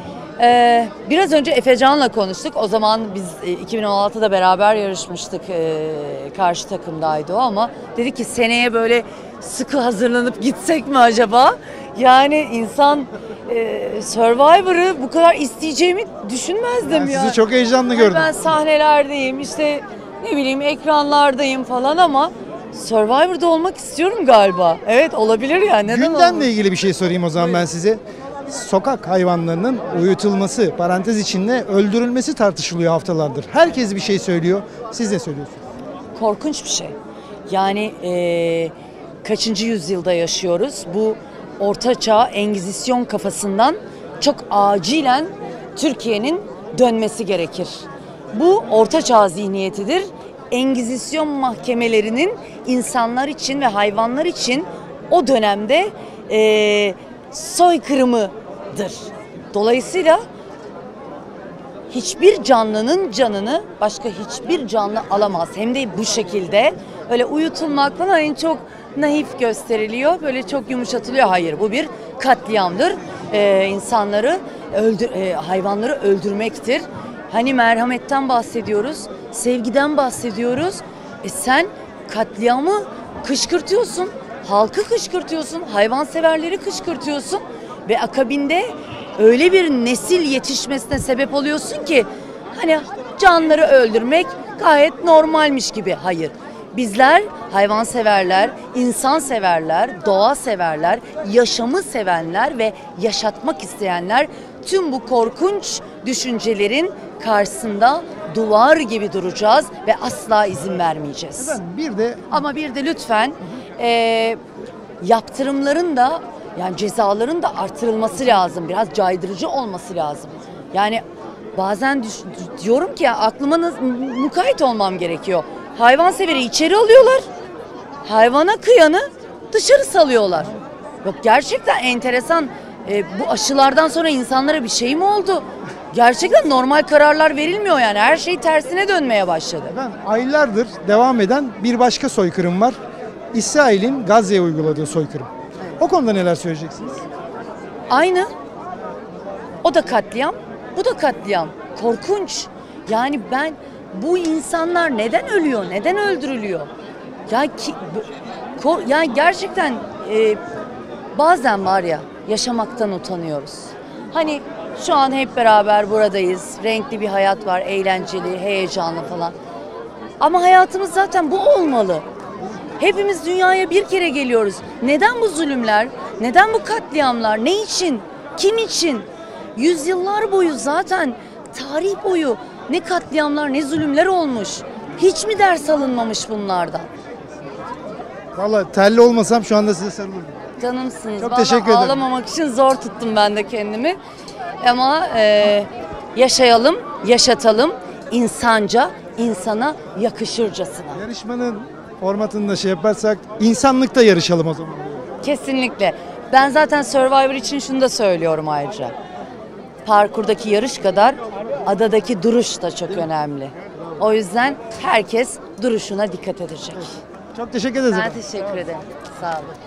Ee, biraz önce Efecan'la konuştuk. O zaman biz e, iki bin on altıda beraber yarışmıştık. Ee, karşı takımdaydı o ama dedik ki seneye böyle sıkı hazırlanıp gitsek mi acaba? Yani insan e, Survivor'ı bu kadar isteyeceğimi düşünmezdim Ben ya. sizi çok heyecanlı Yani gördüm. Ben sahnelerdeyim işte ne bileyim ekranlardayım falan ama Survivor'da olmak istiyorum galiba. Evet olabilir yani. Neden Gündemle olmasın? ilgili bir şey sorayım o zaman ben size. Sokak hayvanlarının uyutulması, parantez içinde öldürülmesi tartışılıyor haftalardır. Herkes bir şey söylüyor. Siz ne söylüyorsunuz? Korkunç bir şey. Yani e, kaçıncı yüzyılda yaşıyoruz? Bu ortaçağ Engizisyon kafasından çok acilen Türkiye'nin dönmesi gerekir. Bu ortaçağ zihniyetidir. Engizisyon mahkemelerinin insanlar için ve hayvanlar için o dönemde e, soykırımıdır. Dolayısıyla hiçbir canlının canını başka hiçbir canlı alamaz. Hem de bu şekilde öyle uyutulmak falan hani çok naif gösteriliyor. Böyle çok yumuşatılıyor. Hayır bu bir katliamdır. Ee, insanları öldür, e, hayvanları öldürmektir. Hani merhametten bahsediyoruz, sevgiden bahsediyoruz. E sen katliamı kışkırtıyorsun, halkı kışkırtıyorsun, hayvanseverleri kışkırtıyorsun ve akabinde öyle bir nesil yetişmesine sebep oluyorsun ki hani canları öldürmek gayet normalmiş gibi. Hayır. Bizler hayvanseverler, insanseverler, doğa severler, yaşamı sevenler ve yaşatmak isteyenler tüm bu korkunç düşüncelerin karşısında duvar gibi duracağız ve asla izin vermeyeceğiz. Efendim bir de Ama bir de lütfen e, yaptırımların da yani cezaların da artırılması lazım. Biraz caydırıcı olması lazım. Yani bazen düş, diyorum ki ya, aklıma nasıl, mukayyet olmam gerekiyor. Hayvanseveri içeri alıyorlar. Hayvana kıyanı dışarı salıyorlar. Yok gerçekten enteresan. E, bu aşılardan sonra insanlara bir şey mi oldu? Gerçekten normal kararlar verilmiyor yani. Her şey tersine dönmeye başladı. efendim, aylardır devam eden bir başka soykırım var. İsrail'in Gazze'ye uyguladığı soykırım. O konuda neler söyleyeceksiniz? Aynı. O da katliam, bu da katliam. Korkunç. Yani ben bu insanlar neden ölüyor, neden öldürülüyor? Ya ki Kor- yani gerçekten e, bazen var ya yaşamaktan utanıyoruz. Hani şu an hep beraber buradayız. Renkli bir hayat var, eğlenceli, heyecanlı falan. Ama hayatımız zaten bu olmalı. Hepimiz dünyaya bir kere geliyoruz. Neden bu zulümler? Neden bu katliamlar? Ne için? Kim için? Yüzyıllar boyu zaten tarih boyu ne katliamlar ne zulümler olmuş. Hiç mi ders alınmamış bunlardan? Vallahi terli olmasam şu anda size sarılırım. Canımsınız. Çok Vallahi teşekkür ederim. ağlamamak için zor tuttum ben de kendimi. Ama e, yaşayalım, yaşatalım insanca, insana yakışırcasına. Yarışmanın formatını da şey yaparsak insanlıkta yarışalım o zaman. Kesinlikle. Ben zaten Survivor için şunu da söylüyorum ayrıca. Parkurdaki yarış kadar adadaki duruş da çok önemli. O yüzden herkes duruşuna dikkat edecek. Çok teşekkür ederiz. Ben teşekkür ederim. Sağ olun.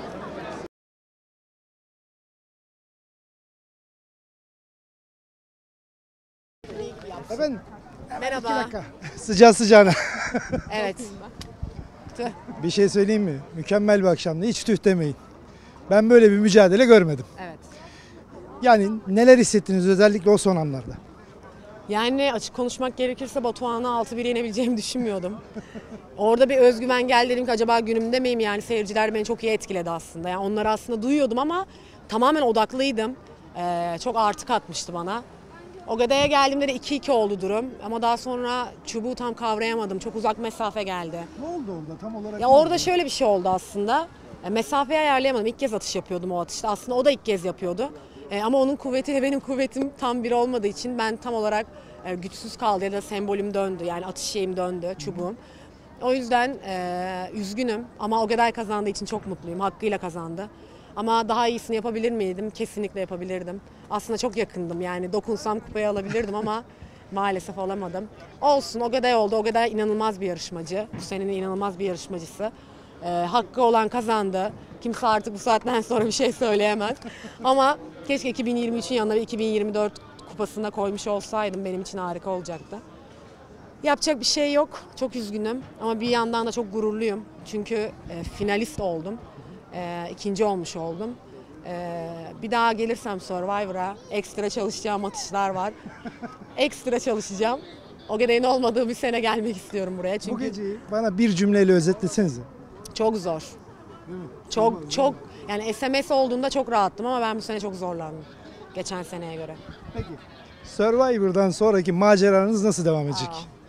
Efendim? Merhaba. İki dakika. Sıcağı sıcağına. Evet. Tüh. Bir şey söyleyeyim mi? Mükemmel bir akşamdı. Hiç tüh demeyin. Ben böyle bir mücadele görmedim. Evet. Yani neler hissettiniz özellikle o son anlarda? Yani açık konuşmak gerekirse Batuhan'ı altı bir yenebileceğimi düşünmüyordum. Orada bir özgüven geldi, dedim ki acaba günümde miyim? Yani seyirciler beni çok iyi etkiledi aslında. Yani onları aslında duyuyordum ama tamamen odaklıydım. Ee, çok artı katmıştı bana. Ogada'ya geldiğimde de iki iki oldu durum. Ama daha sonra çubuğu tam kavrayamadım. Çok uzak mesafe geldi. Ne oldu orada tam olarak? Ya orada şöyle bir şey oldu aslında. E, mesafeyi ayarlayamadım. İlk kez atış yapıyordum o atışta. Aslında o da ilk kez yapıyordu. E, ama onun kuvvetiyle benim kuvvetim tam bir olmadığı için ben tam olarak e, güçsüz kaldı ya da sembolüm döndü. Yani atış şeyim döndü, çubuğum. O yüzden e, üzgünüm ama Ogaday kazandığı için çok mutluyum. Hakkıyla kazandı. Ama daha iyisini yapabilir miydim? Kesinlikle yapabilirdim. Aslında çok yakındım. Yani dokunsam kupayı alabilirdim ama maalesef alamadım. Olsun, Ogaday oldu. Ogaday inanılmaz bir yarışmacı. Bu senenin inanılmaz bir yarışmacısı. Ee, hakkı olan kazandı. Kimse artık bu saatten sonra bir şey söyleyemez. Ama keşke iki bin yirmi üçün yanına iki bin yirmi dört kupasında koymuş olsaydım, benim için harika olacaktı. Yapacak bir şey yok. Çok üzgünüm. Ama bir yandan da çok gururluyum. Çünkü e, finalist oldum. E, ikinci olmuş oldum. E, bir daha gelirsem Survivor'a ekstra çalışacağım atışlar var. Ekstra çalışacağım. Ogaday'ın olmadığı bir sene gelmek istiyorum buraya. Çünkü Bu geceyi bana bir cümleyle özetlesenize. çok zor. Çok çok yani S M S olduğunda çok rahattım ama ben bu sene çok zorlandım. Geçen seneye göre. Peki. Survivor'dan sonraki maceranız nasıl devam edecek? Aa.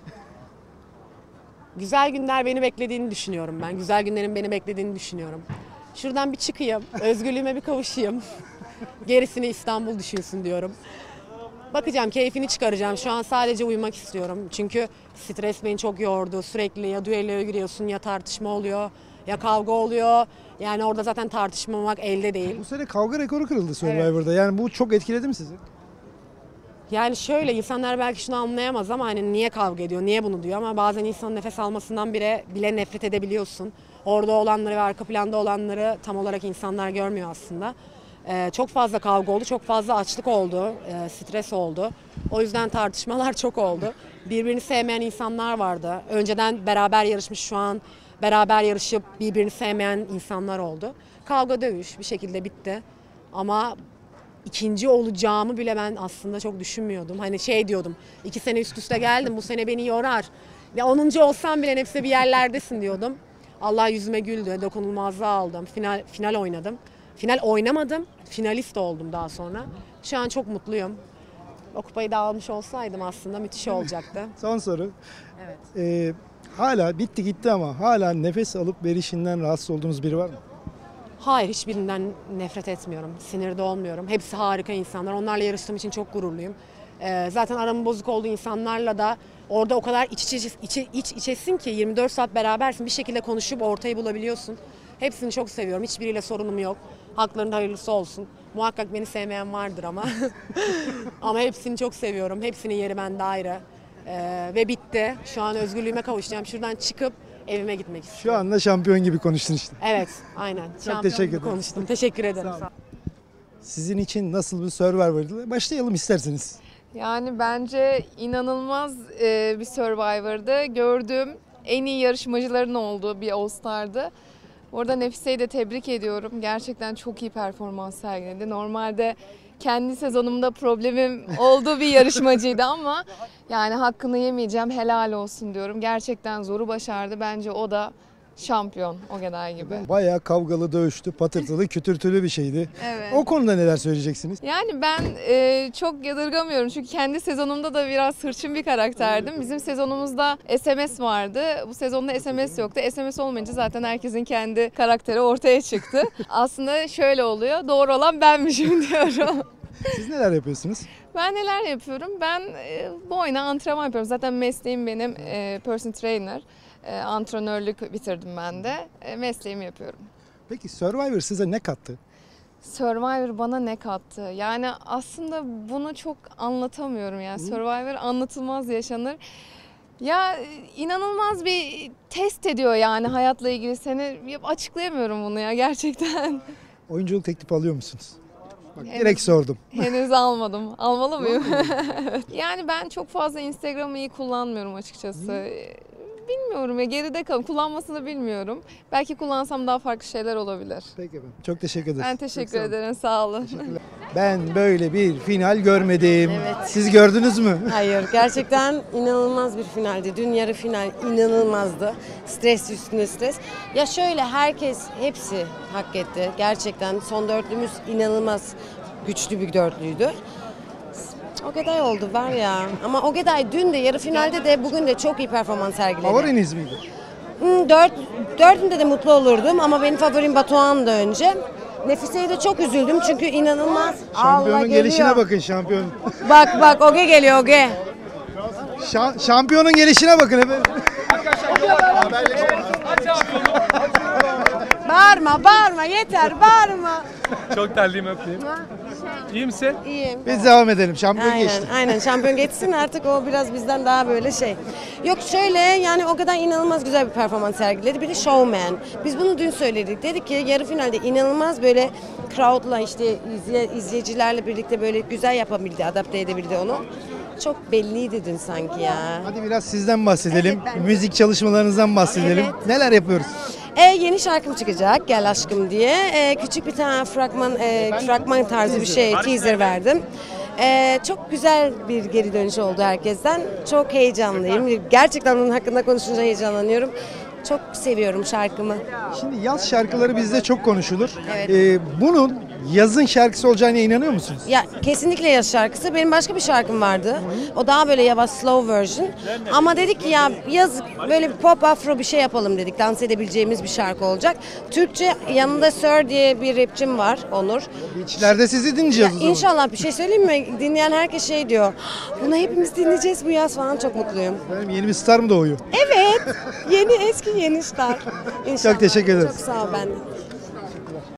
Güzel günler beni beklediğini düşünüyorum ben. Güzel günlerin beni beklediğini düşünüyorum. Şuradan bir çıkayım, özgürlüğüme bir kavuşayım. Gerisini İstanbul düşünsün diyorum. Bakacağım, keyfini çıkaracağım. Şu an sadece uyumak istiyorum. Çünkü stres beni çok yordu. Sürekli ya düelloya giriyorsun ya tartışma oluyor ya kavga oluyor. Yani orada zaten tartışmamak elde değil. Bu sene kavga rekoru kırıldı Survivor'da. Yani bu çok etkiledi mi sizi? Yani şöyle, insanlar belki şunu anlayamaz ama hani niye kavga ediyor, niye bunu diyor ama bazen insanın nefes almasından bile, bile nefret edebiliyorsun. Orada olanları ve arka planda olanları tam olarak insanlar görmüyor aslında. Ee, çok fazla kavga oldu, çok fazla açlık oldu, e, stres oldu. O yüzden tartışmalar çok oldu. Birbirini sevmeyen insanlar vardı. Önceden beraber yarışmış, şu an beraber yarışıp birbirini sevmeyen insanlar oldu. Kavga dövüş bir şekilde bitti. Ama ikinci olacağımı bile ben aslında çok düşünmüyordum. Hani şey diyordum, iki sene üst üste geldim, bu sene beni yorar. Ya onuncu olsam bile hepsi bir yerlerdesin diyordum. Allah yüzüme güldü, dokunulmazlığı aldım, final, final oynadım. Final oynamadım, finalist oldum daha sonra. Şu an çok mutluyum. O kupayı da almış olsaydım aslında müthiş olacaktı. Son soru. Evet. Ee, hala bitti gitti ama hala nefes alıp verişinden rahatsız olduğunuz biri var mı? Hayır, hiçbirinden nefret etmiyorum. Sinirde olmuyorum. Hepsi harika insanlar. Onlarla yarıştığım için çok gururluyum. Ee, zaten aramın bozuk olduğu insanlarla da orada o kadar iç, içe, iç, iç içesin ki yirmi dört saat berabersin. Bir şekilde konuşup ortayı bulabiliyorsun. Hepsini çok seviyorum. Hiçbiriyle sorunum yok. Haklarında hayırlısı olsun. Muhakkak beni sevmeyen vardır ama. Ama hepsini çok seviyorum. Hepsinin yeri bende ayrı. Ee, ve bitti. Şu an özgürlüğüme kavuşacağım. Şuradan çıkıp evime gitmek istiyorum. Şu anda şampiyon gibi konuştun işte. Evet, aynen. Çok Şampiyon teşekkür gibi ederim. konuştum. Teşekkür ederim. Sağ ol. Sizin için nasıl bir Survivor'dı? Başlayalım isterseniz. Yani bence inanılmaz e, bir Survivor'dı. Gördüğüm en iyi yarışmacıların olduğu bir All Star'dı. Orada Nefise'yi de tebrik ediyorum. Gerçekten çok iyi performans sergiledi. Normalde kendi sezonumda problemim olduğu bir yarışmacıydı ama yani hakkını yemeyeceğim, helal olsun diyorum. Gerçekten zoru başardı. Bence o da şampiyon Ogeday gibi. Bayağı kavgalı, dövüştü, patırtılı, kütürtülü bir şeydi. Evet. O konuda neler söyleyeceksiniz? Yani ben e, çok yadırgamıyorum çünkü kendi sezonumda da biraz hırçın bir karakterdim. Bizim sezonumuzda S M S vardı. Bu sezonda S M S yoktu. S M S olmayınca zaten herkesin kendi karakteri ortaya çıktı. Aslında şöyle oluyor, doğru olan benmişim diyorum. Siz neler yapıyorsunuz? Ben neler yapıyorum? Ben e, bu oyuna antrenman yapıyorum. Zaten mesleğim benim e, personal trainer. E, antrenörlük bitirdim ben de. E, mesleğimi yapıyorum. Peki Survivor size ne kattı? Survivor bana ne kattı? Yani aslında bunu çok anlatamıyorum yani. Survivor anlatılmaz yaşanır. Ya inanılmaz bir test ediyor yani hayatla ilgili seni. Ya, açıklayamıyorum bunu ya gerçekten. Oyunculuk teklifi alıyor musunuz? Bak, Henüz- direkt sordum. Henüz almadım. Almalı mıyım? Evet. Yani ben çok fazla Instagram'ı iyi kullanmıyorum açıkçası. Bilmiyorum ya, geride kalıyorum. Kullanmasını bilmiyorum. Belki kullansam daha farklı şeyler olabilir. Peki efendim. Çok teşekkür ederiz. Ben Çok teşekkür sağ olun. ederim. Sağ olun. Ben böyle bir final görmedim. Evet. Siz gördünüz mü? Hayır, gerçekten inanılmaz bir finaldi. Dün yarı final inanılmazdı. Stres üstüne stres. Ya şöyle, herkes, hepsi hak etti. Gerçekten son dörtlümüz inanılmaz güçlü bir dörtlüydü. Ogeday oldu var ya. Ama Ogeday dün de yarı finalde de bugün de çok iyi performans sergiledi. Favoriniz miydi? Hmm, Dört, dördünde de mutlu olurdum ama benim favorim Batuhan'dı önce. Nefise'ye de çok üzüldüm çünkü inanılmaz. Allah Şampiyonun geliyor. gelişine bakın şampiyon. Bak bak Oge geliyor Oge. Şa- şampiyonun gelişine bakın efendim. Bağırma bağırma yeter bağırma. Çok terliyim, öpeyim. İyi misin? İyiyim. Biz devam edelim. Şampiyon Aynen, geçti. aynen şampiyon geçsin artık, o biraz bizden daha böyle şey. Yok şöyle, yani o kadar inanılmaz güzel bir performans sergiledi. Bir de showman. Biz bunu dün söyledik. Dedik ki yarı finalde inanılmaz böyle crowd'la işte izle, izleyicilerle birlikte böyle güzel yapabildi, adapte edebildi onu. Çok belliydi dün sanki ya. Hadi biraz sizden bahsedelim. Müzik çalışmalarınızdan bahsedelim. Evet. Neler yapıyoruz? E, yeni şarkım çıkacak Gel Aşkım diye. E, küçük bir tane fragman e, fragman tarzı bir şey, teaser verdim. E, çok güzel bir geri dönüş oldu herkesten. Çok heyecanlıyım. Gerçekten onun hakkında konuşunca heyecanlanıyorum. Çok seviyorum şarkımı. Şimdi yaz şarkıları bizde çok konuşulur. Evet. Ee, bunun yazın şarkısı olacağına inanıyor musunuz? Ya kesinlikle yaz şarkısı. Benim başka bir şarkım vardı. O daha böyle yavaş slow version. Ama dedik ki ya yaz böyle bir pop afro bir şey yapalım dedik. Dans edebileceğimiz bir şarkı olacak. Türkçe, yanında Sir diye bir rapçim var, Onur. İçlerde sizi dinleyeceğiz Ya o zaman. İnşallah, bir şey söyleyeyim mi? Dinleyen herkes şey diyor. Bunu hepimiz dinleyeceğiz bu yaz falan, çok mutluyum. Benim yeni bir star mı doğuyor? Evet. Yeni eski yeni star. İnşallah. Çok teşekkür ederiz. Çok sağ ol ben de.